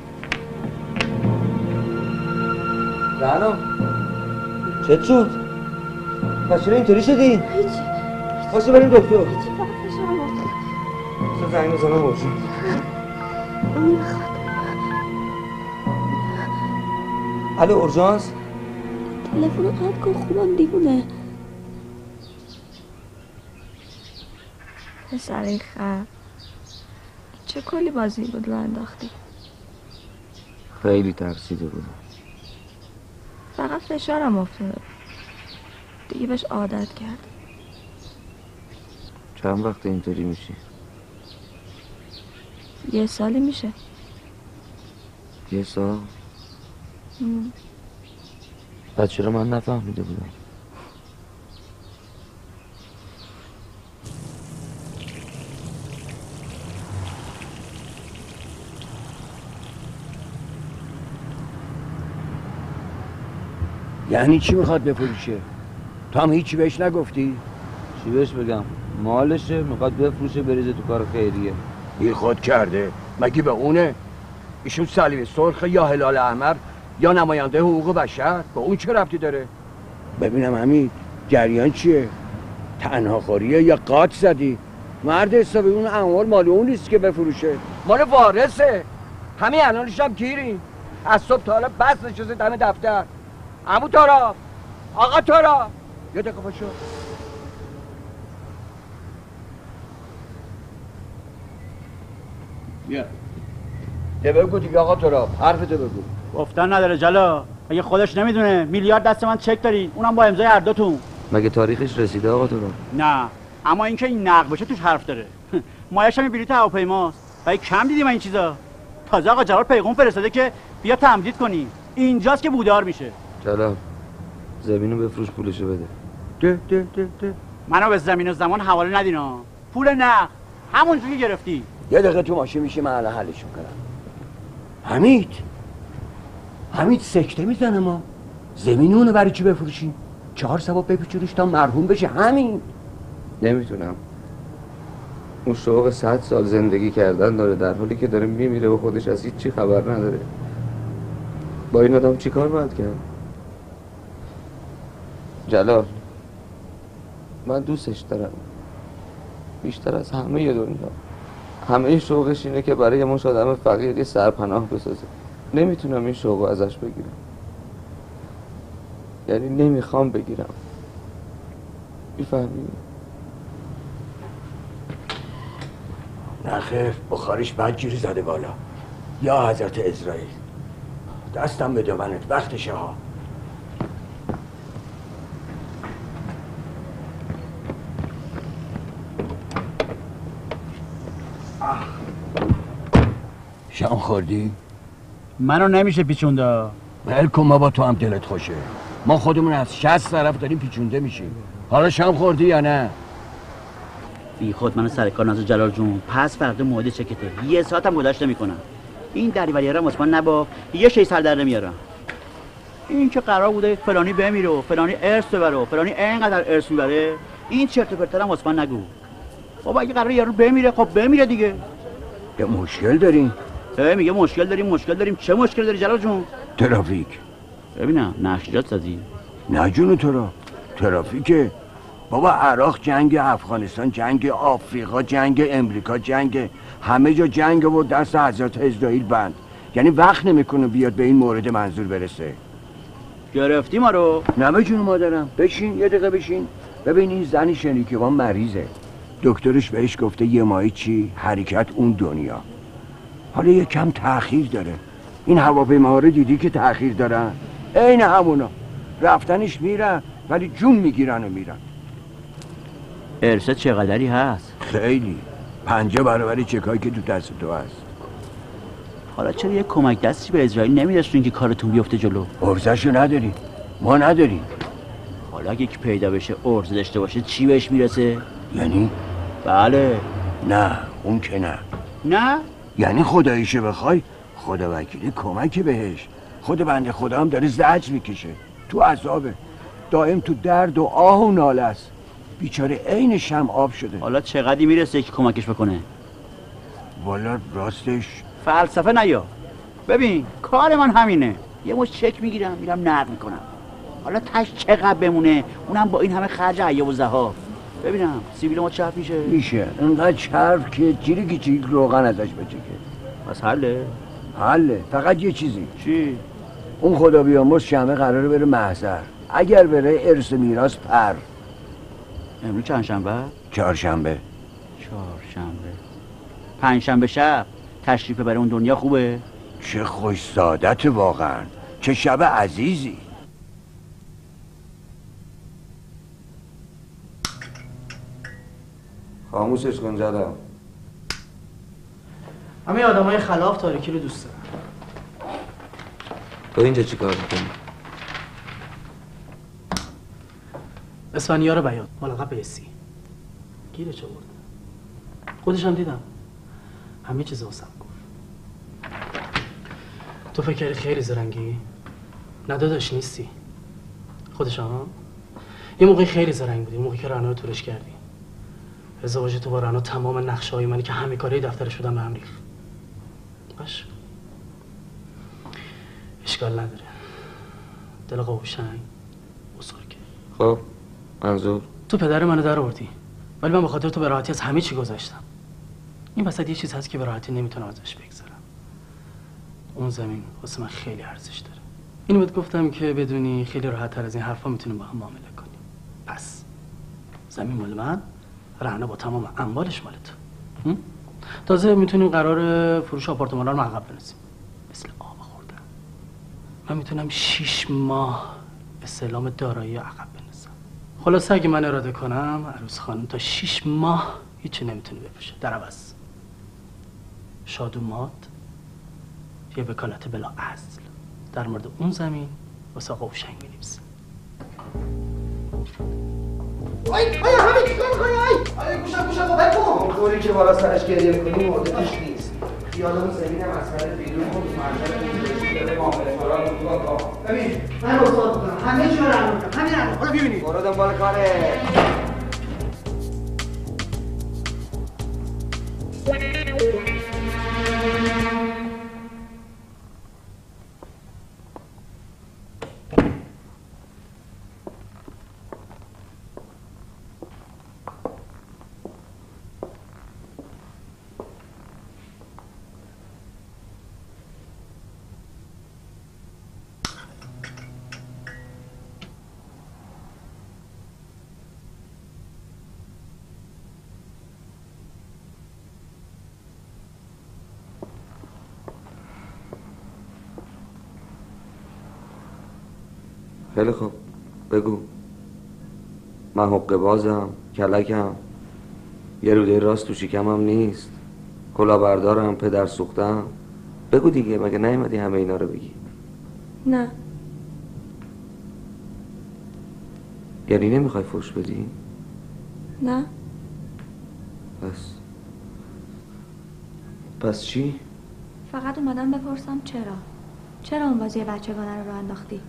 رعنا چت شد؟ پس چرا اینطوری شدی؟ هیچی پاشو بریم دکتر. هیچی، فقط فشارم افتاد. بذار زنگ بزنم اورژانس. الو اورژانس؟ تلفن رو قطع کن، خوبم دیوونه. پسره خر چه کلی بازی بود رو انداختی؟ خیلی ترسیده بودم. فقط فشارم افتاده دیگه، بهش عادت کرد. چند وقت اینطوری میشی؟ یه سالی میشه. یه سال؟ بعد چرا من نفهمیده بودم؟ یعنی چی میخواد بفروشه؟ تو هم هیچی بهش نگفتی؟ چی بهش بگم؟ مالشه، میخواد بفروشه بریزه تو کار خیریه. بی خود کرده، مگه به اونه؟ ایشون صلیب سرخ یا هلال احمر یا نماینده حقوق بشر، به اون چه ربطی داره؟ ببینم همین جریان چیه؟ تنها خوریه یا قاط زدی؟ مرد حسابی اون اموال مال اون نیست که بفروشه، مال وارثه. همین الانش هم گیریم، از صبح تا حالا بس نشسته دم دفتر. عمو تارا، آقا تارا، یه دقیقه باشو. بیا ده بگو دیگه آقا تارا، حرفتو بگو. گفتن نداره جلا، اگه خودش نمیدونه میلیارد دست من چک دارین، اونم با امضای هر دوتون. مگه تاریخش رسیده آقا تارا؟ نه، اما اینکه این نقد بشه توش حرف داره. مایش هم بلیط هواپیماست. ولی کم دیدیم این چیزا. تازه آقا جلال پیغام فرستاده که بیا تمدید کنی. اینجاست که بودار میشه. جلال زمینو بفروش پولشو بده. ده ده ده ده منو به زمین و زمان حواله ندینا. پول نقد همونجوری گرفتی. یه دقیقه تو ماشین میشه، من الان حلش میکنم. حمید حمید سکته میزنه، ما زمینونو برای چی بفروشیم؟ چهار سبب بپیچونیش تا مرحوم بشه. همین. نمیتونم. اون شوق صد سال زندگی کردن داره، در حالی که داره میمیره و خودش از هیچ چی خبر نداره. با این آدم چی کار باید کرد؟ جلال من دوستش دارم بیشتر از همه دنیا. همه شوقش اینه که برای مش آدم فقیر یه سرپناه بسازه. نمیتونم این شوقو ازش بگیرم، یعنی نمیخوام بگیرم. میفهمی؟ نخیر، بخارش بدجوری زده بالا. یا حضرت اسرائیل، دستم به دامنت، وقتشه ها. شام خوردی؟ منو نمیشه پیچونده. ول کن ما، با تو هم دلت خوشه. ما خودمون از شصت طرف داریم پیچونده میشیم. حالا شام خوردی یا نه؟ بی خود منو سر کار نازو جلال جون. پس فردا موعد چکته. یه ساعت هم گذشت نمیکنم. این دریوری‌ها مطمئن نبا، یه شی سر در نمیارم. این که قرار بوده فلانی بمیره و فلانی ارث ببره و فلانی اینقدر ارث میبره، این چرت و پرتا هم مطمئن نگو. بابا اگه قرار یارو بمیره، خب بمیره دیگه. یه مشکل داریم؟ اه میگه مشکل داریم مشکل داریم چه مشکل داری جلال جون؟ ترافیک. ببینم نقشجات زدی؟ نه جون تو را ترافیکه. بابا عراق جنگ، افغانستان جنگ، آفریقا جنگ، امریکا جنگ، همه جا جنگ و دست حضرت اسرائیل بند. یعنی وقت نمیکنه بیاد به این مورد منظور برسه. گرفتی ما رو؟ نه جون مادرم، بشین یه دقیقه بشین. ببین این زنی شنیکوان مریضه، دکترش بهش گفته یه ماهی چی حرکت اون دنیا. حالا یه کم تأخیر داره. این هواپیماها رو دیدی که تأخیر دارن؟ عین همونا، رفتنش میرن ولی جون میگیرن و میرن. ارث چقدری هست؟ خیلی، پنجه برابری چکایی که تو دست تو هست. حالا چرا یه کمک دستی به اسرائیل نمیرسونین که کارتون بیفته جلو؟ ارزشو نداریم، ما نداریم. حالا اگه که پیدا بشه ارز داشته باشه چی بهش میرسه؟ یعنی؟ بله. نه اون که نه. نه؟ یعنی خداییشو بخوای خدا وکیلی کمکی بهش. خود بنده خدا هم داره زجر میکشه، تو عذابه، دائم تو درد و آه و ناله است. بیچاره عین شمع آب شده. حالا چقدری میرسه که کمکش بکنه؟ والا راستش فلسفه نیا. ببین کار من همینه، یه مش چک میگیرم میرم نقد میکنم. حالا تش چقدر بمونه اونم با این همه خرج عیب و زها. ببینم سیبیل ما چرب میشه؟ میشه انقدر چرب که چیری چیری روغن ازش بچکه. پس حله؟ حله، فقط یه چیزی. چی؟ اون خدا بیامرز شنبه قراره بره محضر. اگر بره ارث میراث پر. امروز چند شنبه؟ چهارشنبه. چهارشنبه. پنجشنبه شب تشریف برای اون دنیا خوبه؟ چه خوش سعادت واقعا. چه شب عزیزی. خاموشش کن جلال. همه آدمای خلاف تاریکی رو دوست دارم. تو اینجا چی کار میکنی؟ اسفندیار بیات مال قبل سی گیره چه برده خودشم دیدم همه چیز واسم گفت. تو فکر کردی خیلی زرنگی؟ نه داداش نیستی. خودش ها یه موقعی خیلی زرنگ بودی، موقعی که رنا رو تورش کردی. ازدواج تو با رنا تمام نقشه های منی که همه کاری دفترش بودم به هم ریخت. باش اشکال نداره. دل قوشنگ بزرگه. خب منظور تو پدر منو در آوردی ولی من به خاطر تو به راحتی از همه چی گذاشتم. این وسط یه چیز هست که به راحتی نمیتونم ازش بگذرم. اون زمین واسه من خیلی ارزش داره. اینو بهت گفتم که بدونی خیلی راحت تر از این حرفا میتونیم با هم معامله کنیم. پس زمین مال من، رهنا با تمام اموالش مال تو. تازه میتونیم قرار فروش آپارتمانا رو عقب بنویسیم. مثل آب خوردن. من میتونم شیش ماه استعلام دارایی عقب بنویسم. خلاصه اگه من اراده کنم عروس خانم تا شیش ماه هیچی نمیتونه بپوشه. در عوض شادومات یه وکالت بلا اصل در مورد اون زمین واسه آقا هوشنگ می‌نویسه. آی آی همه چی کار می‌کنی؟ آی آی گوشم گوشم بابا کن. طوری که بالا سرش گریه می‌کنی موردش نیست. خیالمون زمین مسئله بیرون خود مرجع می‌گیره داره معامله کارا رو تو کار. ببین من رسوا می‌کنم. همه چی رو رها می‌کنم. همین الان. حالا ببینید. برو دنبال کاره. خیلی خوب بگو. من حقه بازم، کلکم، یه روده راست تو شکمم نیست، کلاهبردارم، پدر سوختم. بگو دیگه، مگه نیومدی همه اینا رو بگی؟ نه. یعنی نمیخوای فوش بدی؟ نه. پس پس چی؟ فقط اومدم بپرسم چرا چرا اون بازی بچگانه رو راه انداختی؟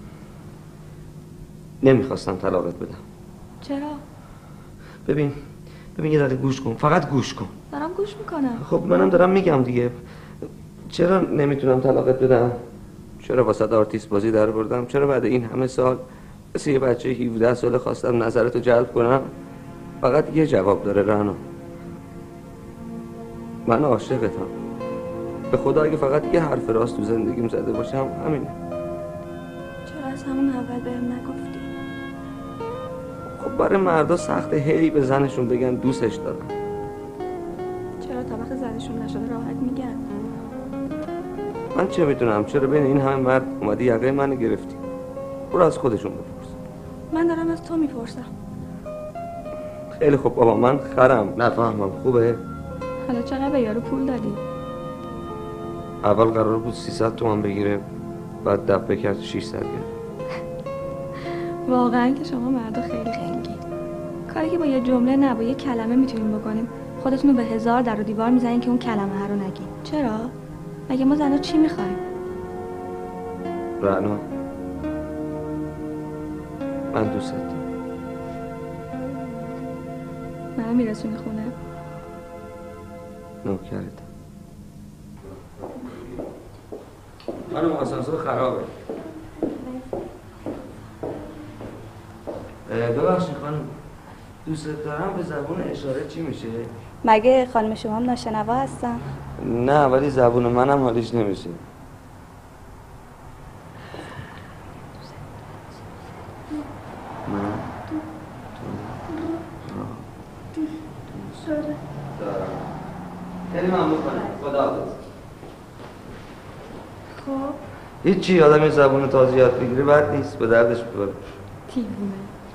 نمیخواستم طلاقت بدم. چرا؟ ببین ببین یه ذره گوش کن، فقط گوش کن. دارم گوش میکنم. خب منم دارم میگم دیگه. چرا نمیتونم طلاقت بدم؟ چرا واسه آرتیست بازی در بردم؟ چرا بعد این همه سال مثل یه بچه هفده ساله خواستم نظرتو جلب کنم؟ فقط یه جواب داره رنا. من عاشقتم. به خدا اگه فقط یه حرف راست تو زندگیم زده باشم همینه. چرا از همون اول بهم نگفتی؟ خب برای مردا سخته هی به زنشون بگن دوستش دارم. چرا تا وقت زنشون نشده راحت میگن؟ من چه میدونم چرا بین این همه مرد اومدی یقه منو گرفتی؟ برو از خودشون بپرس. من دارم از تو میپرسم. خیلی خوب بابا، من خرم نفهمم. خوبه؟ حالا چقدر به یارو پول دادی؟ اول قرار بود سیصد تومن بگیره، بعد دفعه کرد ششصد گرفت. واقعا که شما مردا خیلی خنگی. کاری که با یه جمله نه با یه کلمه میتونیم بکنیم خودتون رو به هزار در و دیوار میزنین که اون کلمه رو نگین. چرا؟ مگه ما زنا چی میخوایم؟ رعنا، من دوست دارم. منو میرسونی خونه؟ نوکرتم. خانم آسانسور خرابه. ببخشید خانم، دوست دارم به زبون اشاره چی میشه؟ مگه خانم شما هم ناشنوا هستن؟ نه ولی زبون منم حالیش نمیشه. من دوست دارم. خیلی ممنون کنم. خداحافظ. خب هیچی آدم این زبون تازه یاد بگیره بد نیست، به دردش بخوره. دیوونه.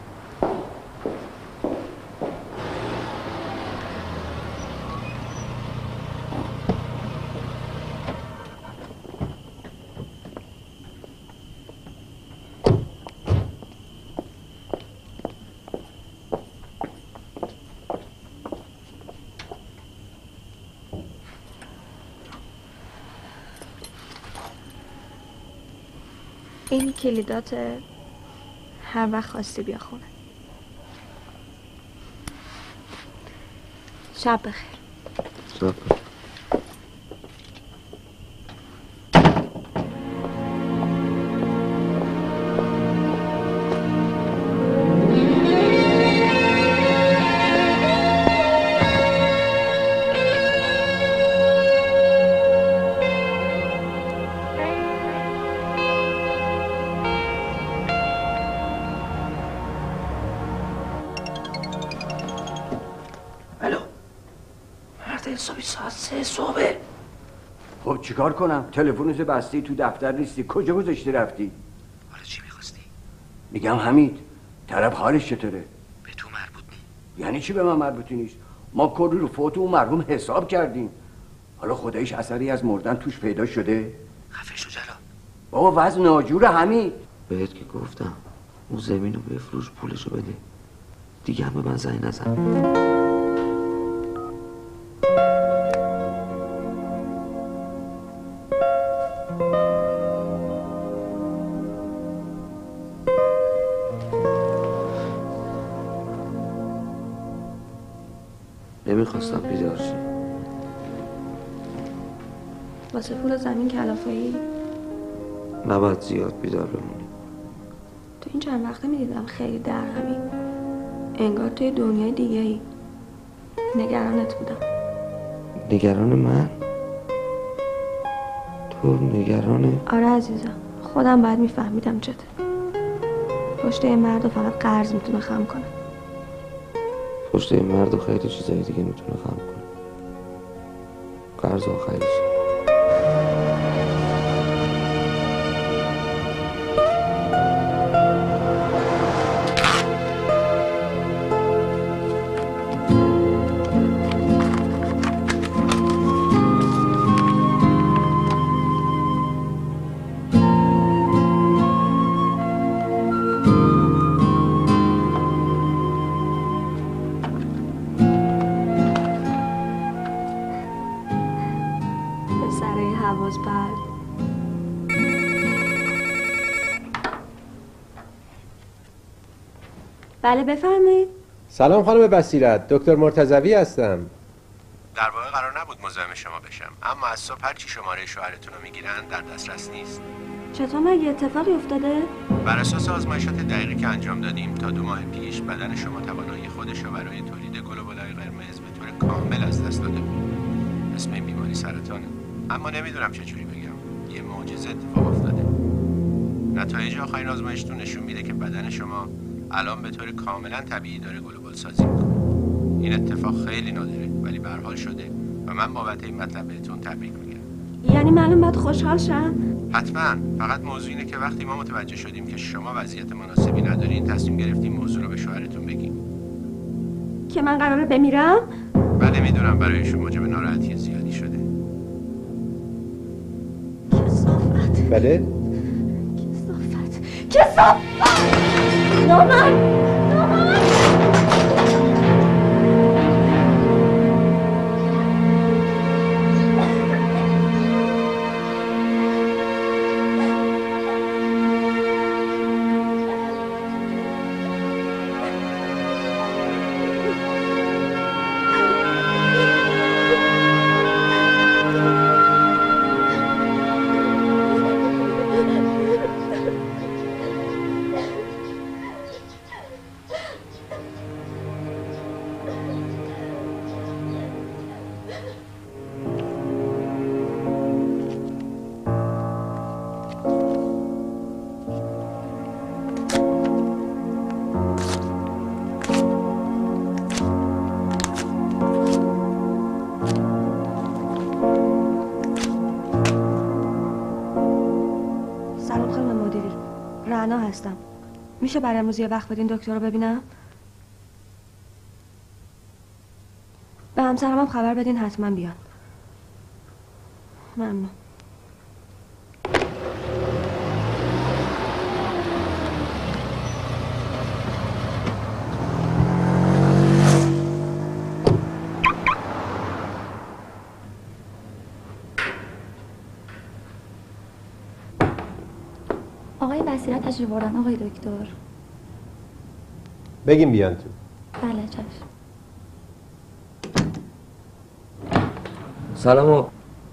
این کلیدات هر وقت خواستی بیا خونه. شب بخیر. شب بخیر. خب چیکار کنم؟ تلفنت بستی، تو دفتر نیستی، کجا گذاشتی رفتی؟ حالا چی میخواستی؟ میگم حمید، طرف حالش چطوره؟ به تو مربوط نیست. یعنی چی به من مربوطی نیست؟ ما کلی رو فوت اون مرحوم حساب کردیم. حالا خداییش اثری از مردن توش پیدا شده؟ خفه شو جلال. بابا وضع ناجور حمید. بهت که گفتم اون زمین رو بفروش پولشو بده. دیگه هم به من زنگ نزن. نمیخواستم بیدار شی. واسه پول زمین کلافه‌ای؟ نباید زیاد بیدار بمونی. تو این چند وقته میدیدم خیلی درهمی. انگار توی دنیای دیگه ای. نگرانت بودم. نگران من؟ تو نگرانه؟ آره عزیزم، خودم باید میفهمیدم چته. پشت این مرد فقط قرض میتونه خم کنه. پشت این مرد و خیلی چیزایی دیگه میتونه خم کنه. قرض آخریشه. بله بفرمایید. سلام خانم بصیرت، دکتر مرتضوی هستم. در واقع قرار نبود مزاحم شما بشم، اما از صبح هرچی شماره شوهرتون رو میگیرن در دسترس نیست. چطور مگه اتفاقی افتاده؟ بر اساس آزمایشات دقیقی که انجام دادیم تا دو ماه پیش بدن شما توانایی خودش رو برای تولید گلوبولای قرمز به طور کامل از دست داده بود. اسم این بیماری سرطانه، اما نمیدونم چجوری بگم. یه معجزه اتفاق افتاده. نتایج آخرین آزمایشتون نشون میده که بدن شما الان به طور کاملا طبیعی داره گلوبول سازی میکنه. این اتفاق خیلی نادره ولی به هر حال شده و من بابت این مطلب بهتون تبریک میگم. یعنی من باید خوشحال شم؟ حتما. فقط موضوع اینه که وقتی ما متوجه شدیم که شما وضعیت مناسبی ندارین تصمیم گرفتیم موضوع رو به شوهرتون بگیم. که من قراره بمیرم؟ بله میدونم برای شما موجب ناراحتی زیادی شده. کثافت. بله؟ کثافت. کثافت. نامرد. نامرد. هستم. میشه برای امروز یه وقت بدین دکتر رو ببینم؟ به همسرم هم خبر بدین حتما بیان. ممنون. آقای بصیرت تشریف بردن آقای دکتر. بگیم بیان تو. بله چشم. سلام.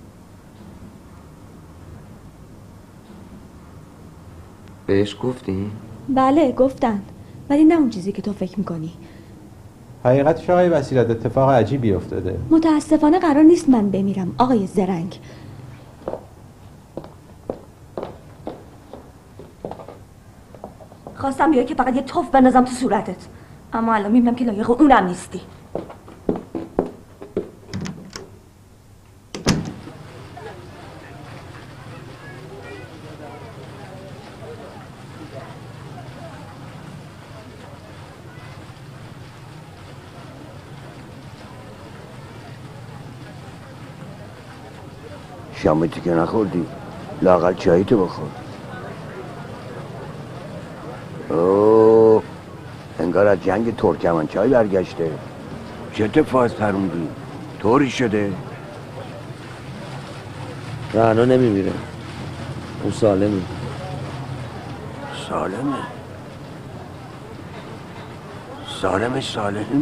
بهش گفتی؟ بله گفتن، ولی نه اون چیزی که تو فکر میکنی. حقیقتش آقای بصیرت اتفاق عجیبی افتاده. متاسفانه قرار نیست من بمیرم آقای زرنگ. خواستم بیای که فقط یه توف بندازم تو صورتت، اما الان میبینم که لایق اونم نیستی. شامتی که نخوردی لااقل چایی تو بخور. اوه انگار از جنگ ترکمنچای برگشته. چه اتفاقی پروندی؟ طوری شده؟ رعنا نمیمیره، اون سالمه. سالمه؟ سالمه سالم؟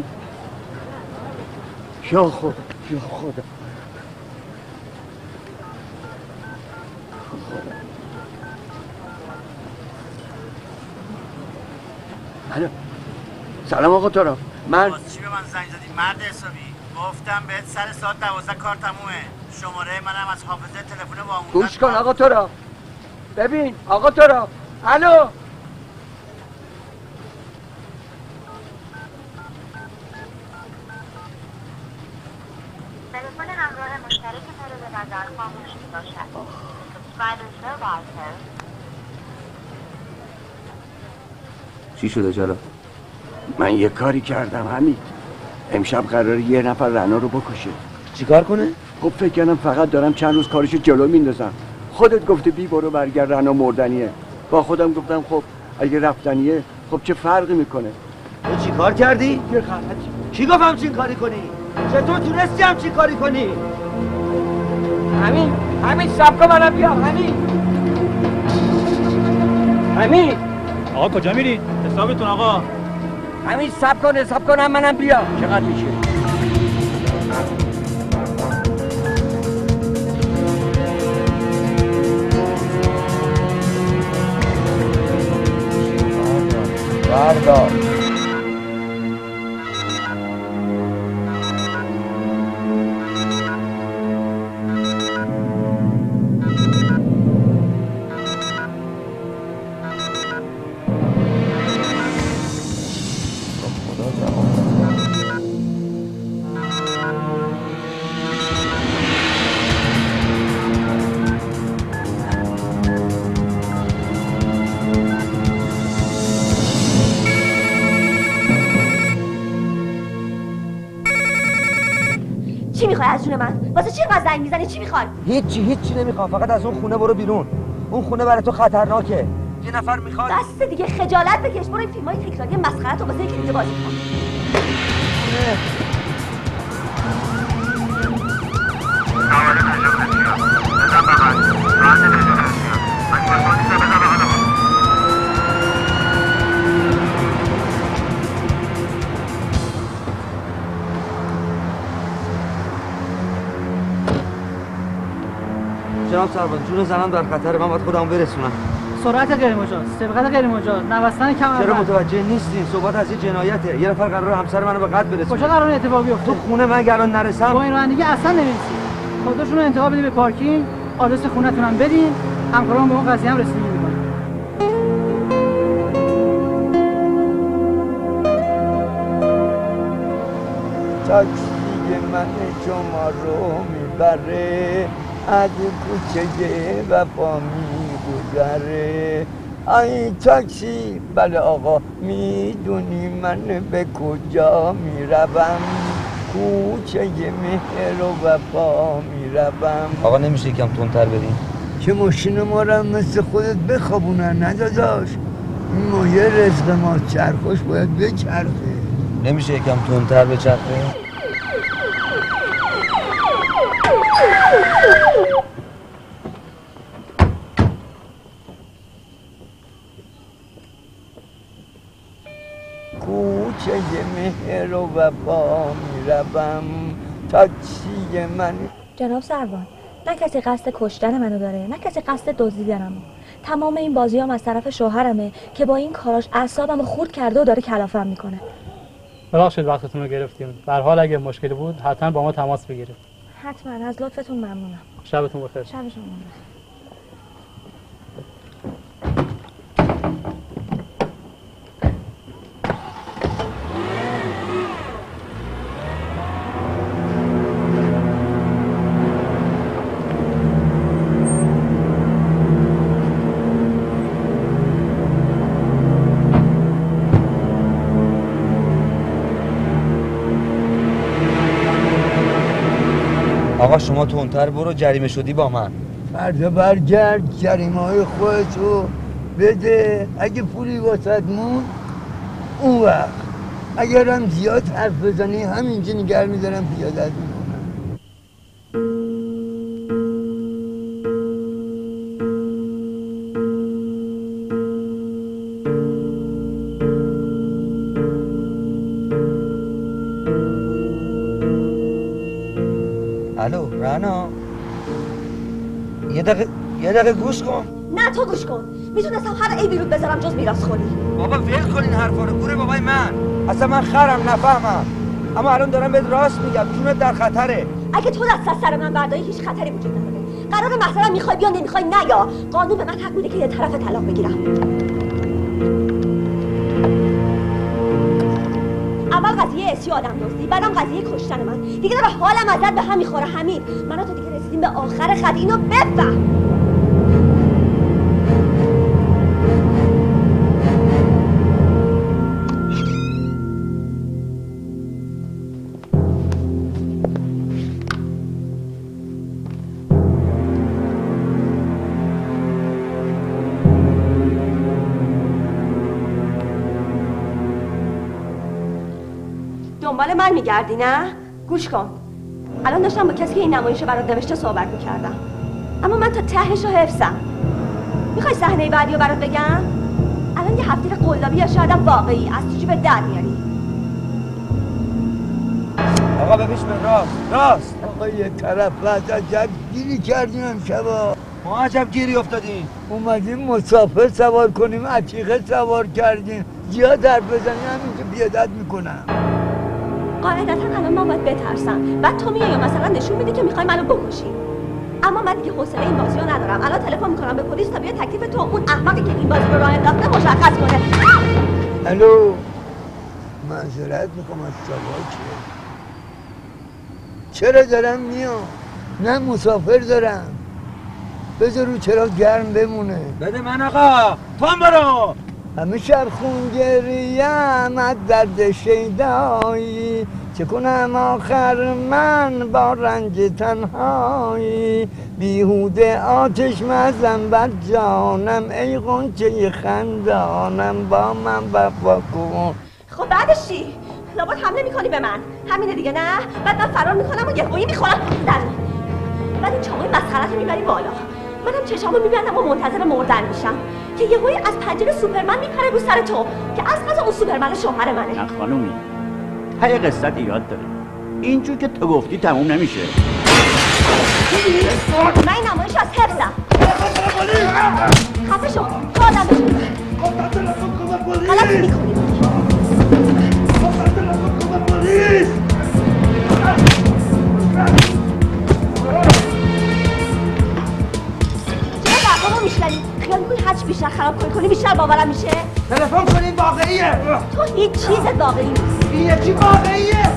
یا خدا یا خدا. الو سلام آقا تارا. من باز چی به من زنگ زدی مرد حسابی؟ گفتم بهت سر ساعت دوازده کار تمومه. شماره منم از حافظه تلفن واموندن. گوش کن آقا تارا. ببین آقا تارا. الو تلفن همراه مشترک مورد نظر خاموش می باشد. چی شده جلال؟ من یه کاری کردم حمید. امشب قراره یه نفر رنا رو بکشه. چیکار کنه؟ خب فکر کردم فقط دارم چند روز کارشو جلو میندازم. خودت گفته بی برو برگرد رنا مردنیه. با خودم گفتم خب اگه رفتنیه خب چه فرقی میکنه. تو چی کار کردی؟ یه غلطی. کی گفت همچین کاری کنی؟ چطور تونستی همچین کاری کنی؟ همین همین سبکا منم بیام. همین همین آقا کجا میری؟ حسابتون آقا. همین سب کن حساب کنم منم بیا. چقدر میشه؟ بردار چی میخوای از جون من؟ واسه چی اینقدر زنگ میزنی؟ چی میخوای؟ هیچی هیچی نمیخوام، فقط از اون خونه برو بیرون. اون خونه برای تو خطرناکه. یه نفر میخواد دست دیگه خجالت بکش. برو این فیلمای تکراری مسخره‌تو واسه یکی دیگه بازی کن. جناب سرباز جون زنم در خطر، من باید خودمو برسونم. سرعت غیر مجاز، سبقت غیر مجاز، نوستن کمر. چرا متوجه نیستین؟ صحبت از یه جنایته. یه نفر قراره همسر منو به قتل برسونه. کجا قراره اتفاق بیفته؟ تو خونه من اگه الان نرسم با این رانندگی اصلا نمیرسی. خودتون رو انتقال بدید به پارکینگ، آدرس خونه‌تون هم بدین، همکاران به اون قضیه هم رسیدگی می‌کنن. تاکسی من شما رو میبره، از کوچه وفا میگذره، ای تاکسی. بله آقا، میدونی من به کجا میروم؟ کوچه مهر و وفا میروم. آقا نمیشه یکم تندتر بریم؟ که ماشین ما رو مثل خودت بخوابونن نداداش. این مایه رزق ما، چرخش باید بچرخه. نمیشه یکم تندتر بچرخه؟ کوچه مهر و وفا میروم. تاکسی من. جناب سروان، نه کسی قصد کشتن منو داره، نه کسی قصد دزدیدنمو. تمام این بازی هم از طرف شوهرمه که با این کاراش اعصابمو خورد کرده و داره کلافم میکنه. ببخشید وقتتون رو گرفتیم. به هر حال اگه مشکلی بود حتما با ما تماس بگیرید. حتما، از لطفتون ممنونم. شبتون بخیر. شب شما بخیر. آقا شما تندتر برو، جریمه شدی با من. فردا برگرد جریمه های خودتو بده. اگه پولی واسد مون اون وقت، اگرم زیاد حرف بزنی همینجا نگر میدارم پیادت میکنم. الو رنا، یه دقیقه یه دقیقه گوش کن. نه تو گوش کن. میتونستم هر عیبی رود بذارم جز میراث خوری. بابا ول کن این حرفا رو، گوره بابای من. اصلا من خرم نفهمم، اما الان دارم بهت راست میگم، جونت در خطره. اگه تو دست از سر من برداری هیچ خطری وجود نداره. قرار مثلا میخوای بیا نمیخوای نه، یا قانون به من حق میده که یه طرف طلاق بگیرم. اول قضیه اسی آدم دزدی، بعدم قضیه کشتن من. دیگه داره حالم ازت به هم میخوره. همین من و تو دیگه رسیدیم به آخر خط. اینو بفهم. دنبال من میگردی نه؟ گوش کن. الان داشتم با کسی که این نمایش برات نوشته صحبت میکردم، اما من تا تهش رو حفظم. میخوای صحنه بعدی رو برات بگم؟ الان یه هفتیر قلابی یا شاید واقعی از تو جیب در میاری. آقا ببیش به راست راست. آقا یه طرف بعد عجب گیری کردیم امشبا. ما عجب گیری افتادیم. اومدیم مسافر سوار کنیم، عتیقه سوار کردیم. زیاد حرف بزنی همینجا بیادت میکنم. قاعدتا الان من باید بترسم، بعد تو میای مثلا نشون میدی که میخوای منو بکشی. اما من دیگه حوصله این بازی رو ندارم. الان تلفن میکنم به پلیس تا بیا تکلیف تو اون احمقی که این بازی رو راه انداخته مشخص کنه. الو، معذرت میخوام از سواکه. چرا دارم میام؟ نه مسافر دارم. بذار رو چرا گرم بمونه. بده من آقا، پام برو. همه شب خون گریم از درد شیدایی، چه کنم آخر من با رنج تنهایی. بیهوده آتش مزن بر جانم، ای غنچه خندانم با من وفا کن. خب بعدش چی؟ لابد حمله میکنی به من، همینه دیگه نه؟ بعد من فرار میکنم و یهویی میخورم در بعد این چاقوی مسخرت رو میبری بالا. منم چشامو میبندم و منتظر مردن میشم که یهویی از پنجره سوپرمن میپره رو سر تو که از قضا اون سوپرمن شوهر منه. نه خانومی، های قصت ایراد داره. اینجور که تو گفتی تموم نمیشه. من این نمایش از حفظم. خفه شو، تو آدم بشون غلطی میکنی. چرا دقیقا میشنی؟ خیال میکنی هرچی بیشتر خراب کنی کنی بیشتر باورم میشه؟ تلفن کنین واقعیه. تو هیچ چیز واقعی نیست. این یکی واقعیه.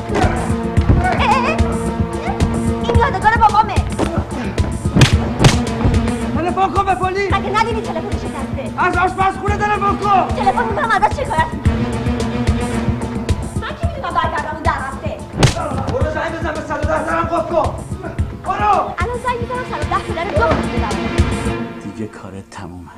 این یادگار بابامه. تلفن کن به پلیس. مگه ندیدی تلفن شکسته؟ از آشپزخونه تلفن کن. تلفن میکنم ازش شکایت میکنم. من که میدونم برگردم اون در هفته. برو زنگ بزن به صد و ده درم قفل کن. برو. الان زنگ میزنم صد و ده درم دو بزنم. دیگه کارت تمومه.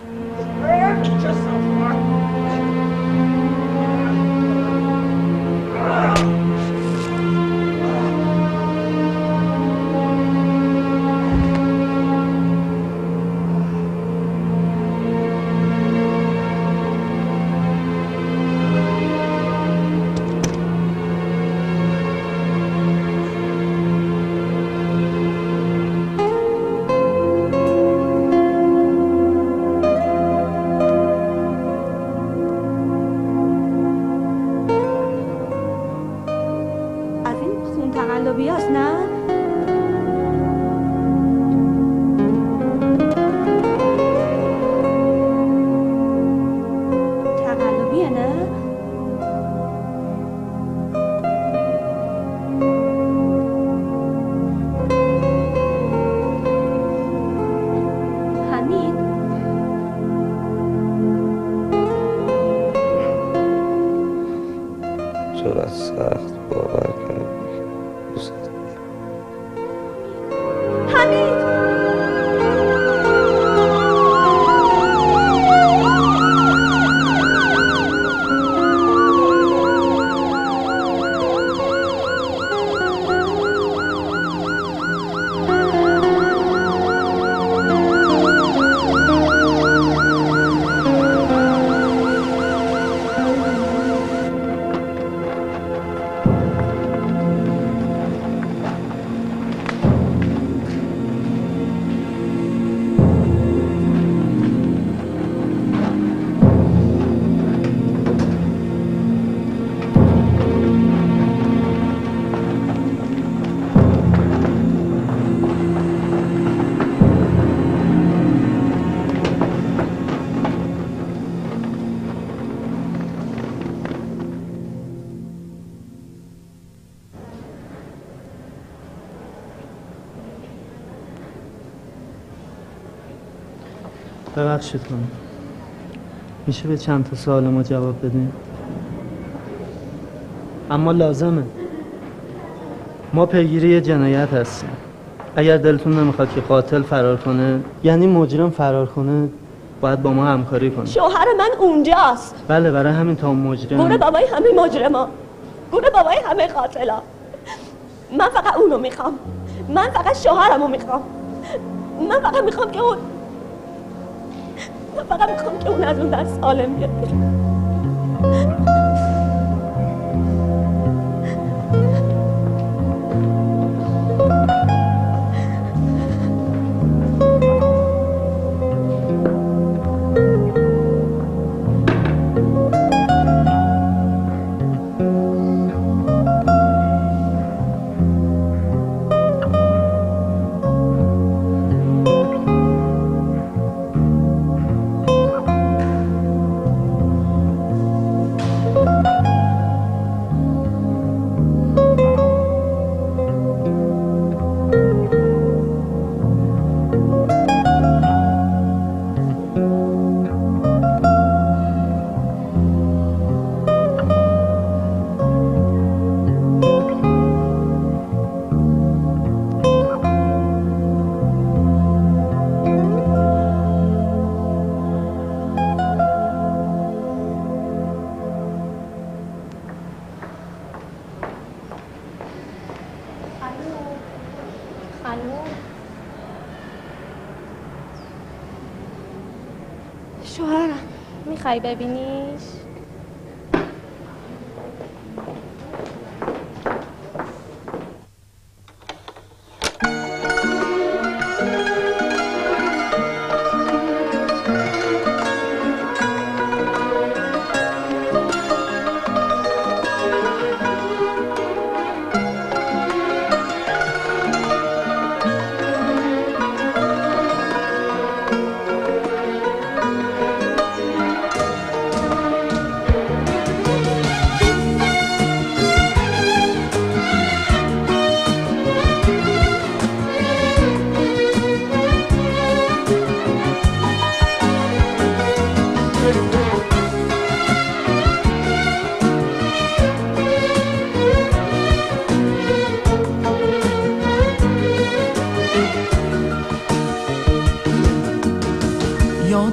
چقدر سخت باور کردی دوست حمید ببخشید کنم میشه به چند تا سوال ما جواب بدین؟ اما لازمه. ما پیگیری جنایت هستیم. اگر دلتون نمیخواد که قاتل فرار کنه، یعنی مجرم فرار کنه، باید با ما همکاری کنه. شوهر من اونجاست. بله برای همین تا مجرم گوره بابای همه مجرما، گوره بابای همه قاتلا. من فقط اونو میخوام. من فقط شوهرمو میخوام. من فقط میخوام که اون من فقط میخوام که اون از اون در سالم بیاد. شوهرم میخوای ببینیش؟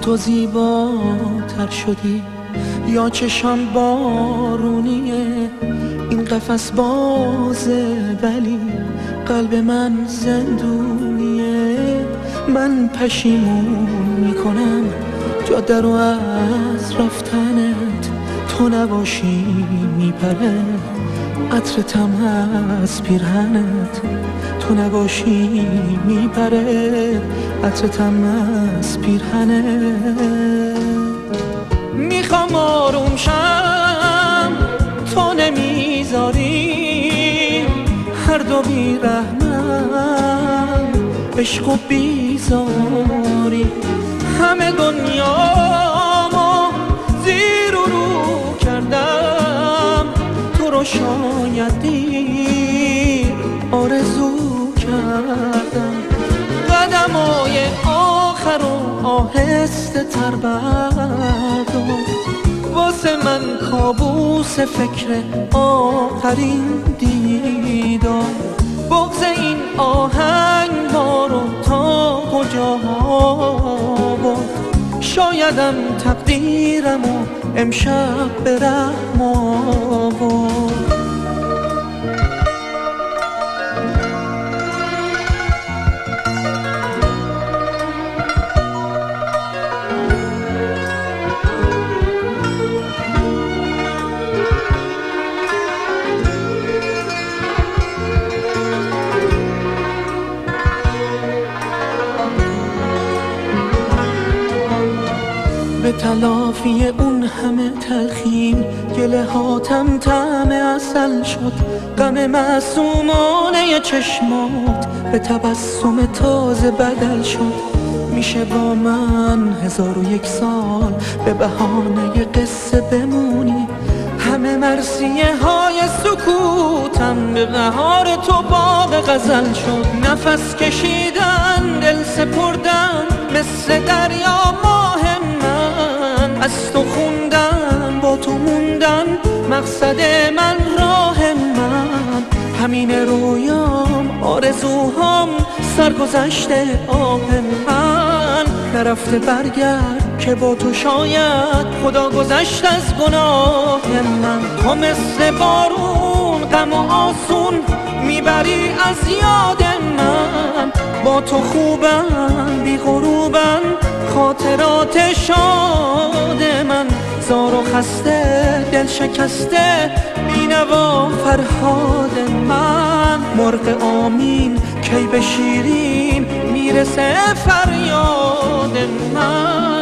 تو زیباتر شدی یا چشم بارونیه، این قفس بازه ولی قلب من زندونیه. من پشیمون میکنم جاده رو از رفتنت، تو نباشی میپره عطرتم از پیرهنت، تو نباشی میپره عطرتم از پیرهنت. میخوام آروم شم تو نمیذاری، هر دو بیرحمم عشق و بیزاری. همه دنیامو زیر و رو کردم، تو رو شاید دیر آرزو کردم. قدمای آخر و آهسته تر بردار، واسه من کابوس فکر آخرین دیدار. بغض این آهنگ ما رو تا کجا برد، شایدم تقدیرمو امشب به رحم آورد. به تلافی اون همه تلخیم گله هاتم طعم عسل شد. غم معصومانه چشمات به تبسم تازه بدل شد. میشه با من هزار و یک سال به بهانه قصه بمونی، همه مرثیه های سکوتم به بهار تو باغ غزل شد. نفس کشیدن دل سپردن مثل دریا ماه من، از تو خوندن با تو موندن مقصد من راه من. همین رویام آرزوهام سرگذشته آه من. نرفته برگرد که با تو شاید خدا گذشت از گناه من. تو مثل بارون غم و آسون میبری از یاد من. با تو خوبم بی غروبم خاطرات شاد من. زار و خسته دل شکسته بینوا فرهاد من. مرغ آمین کی به شیرین میرسه فریاد من.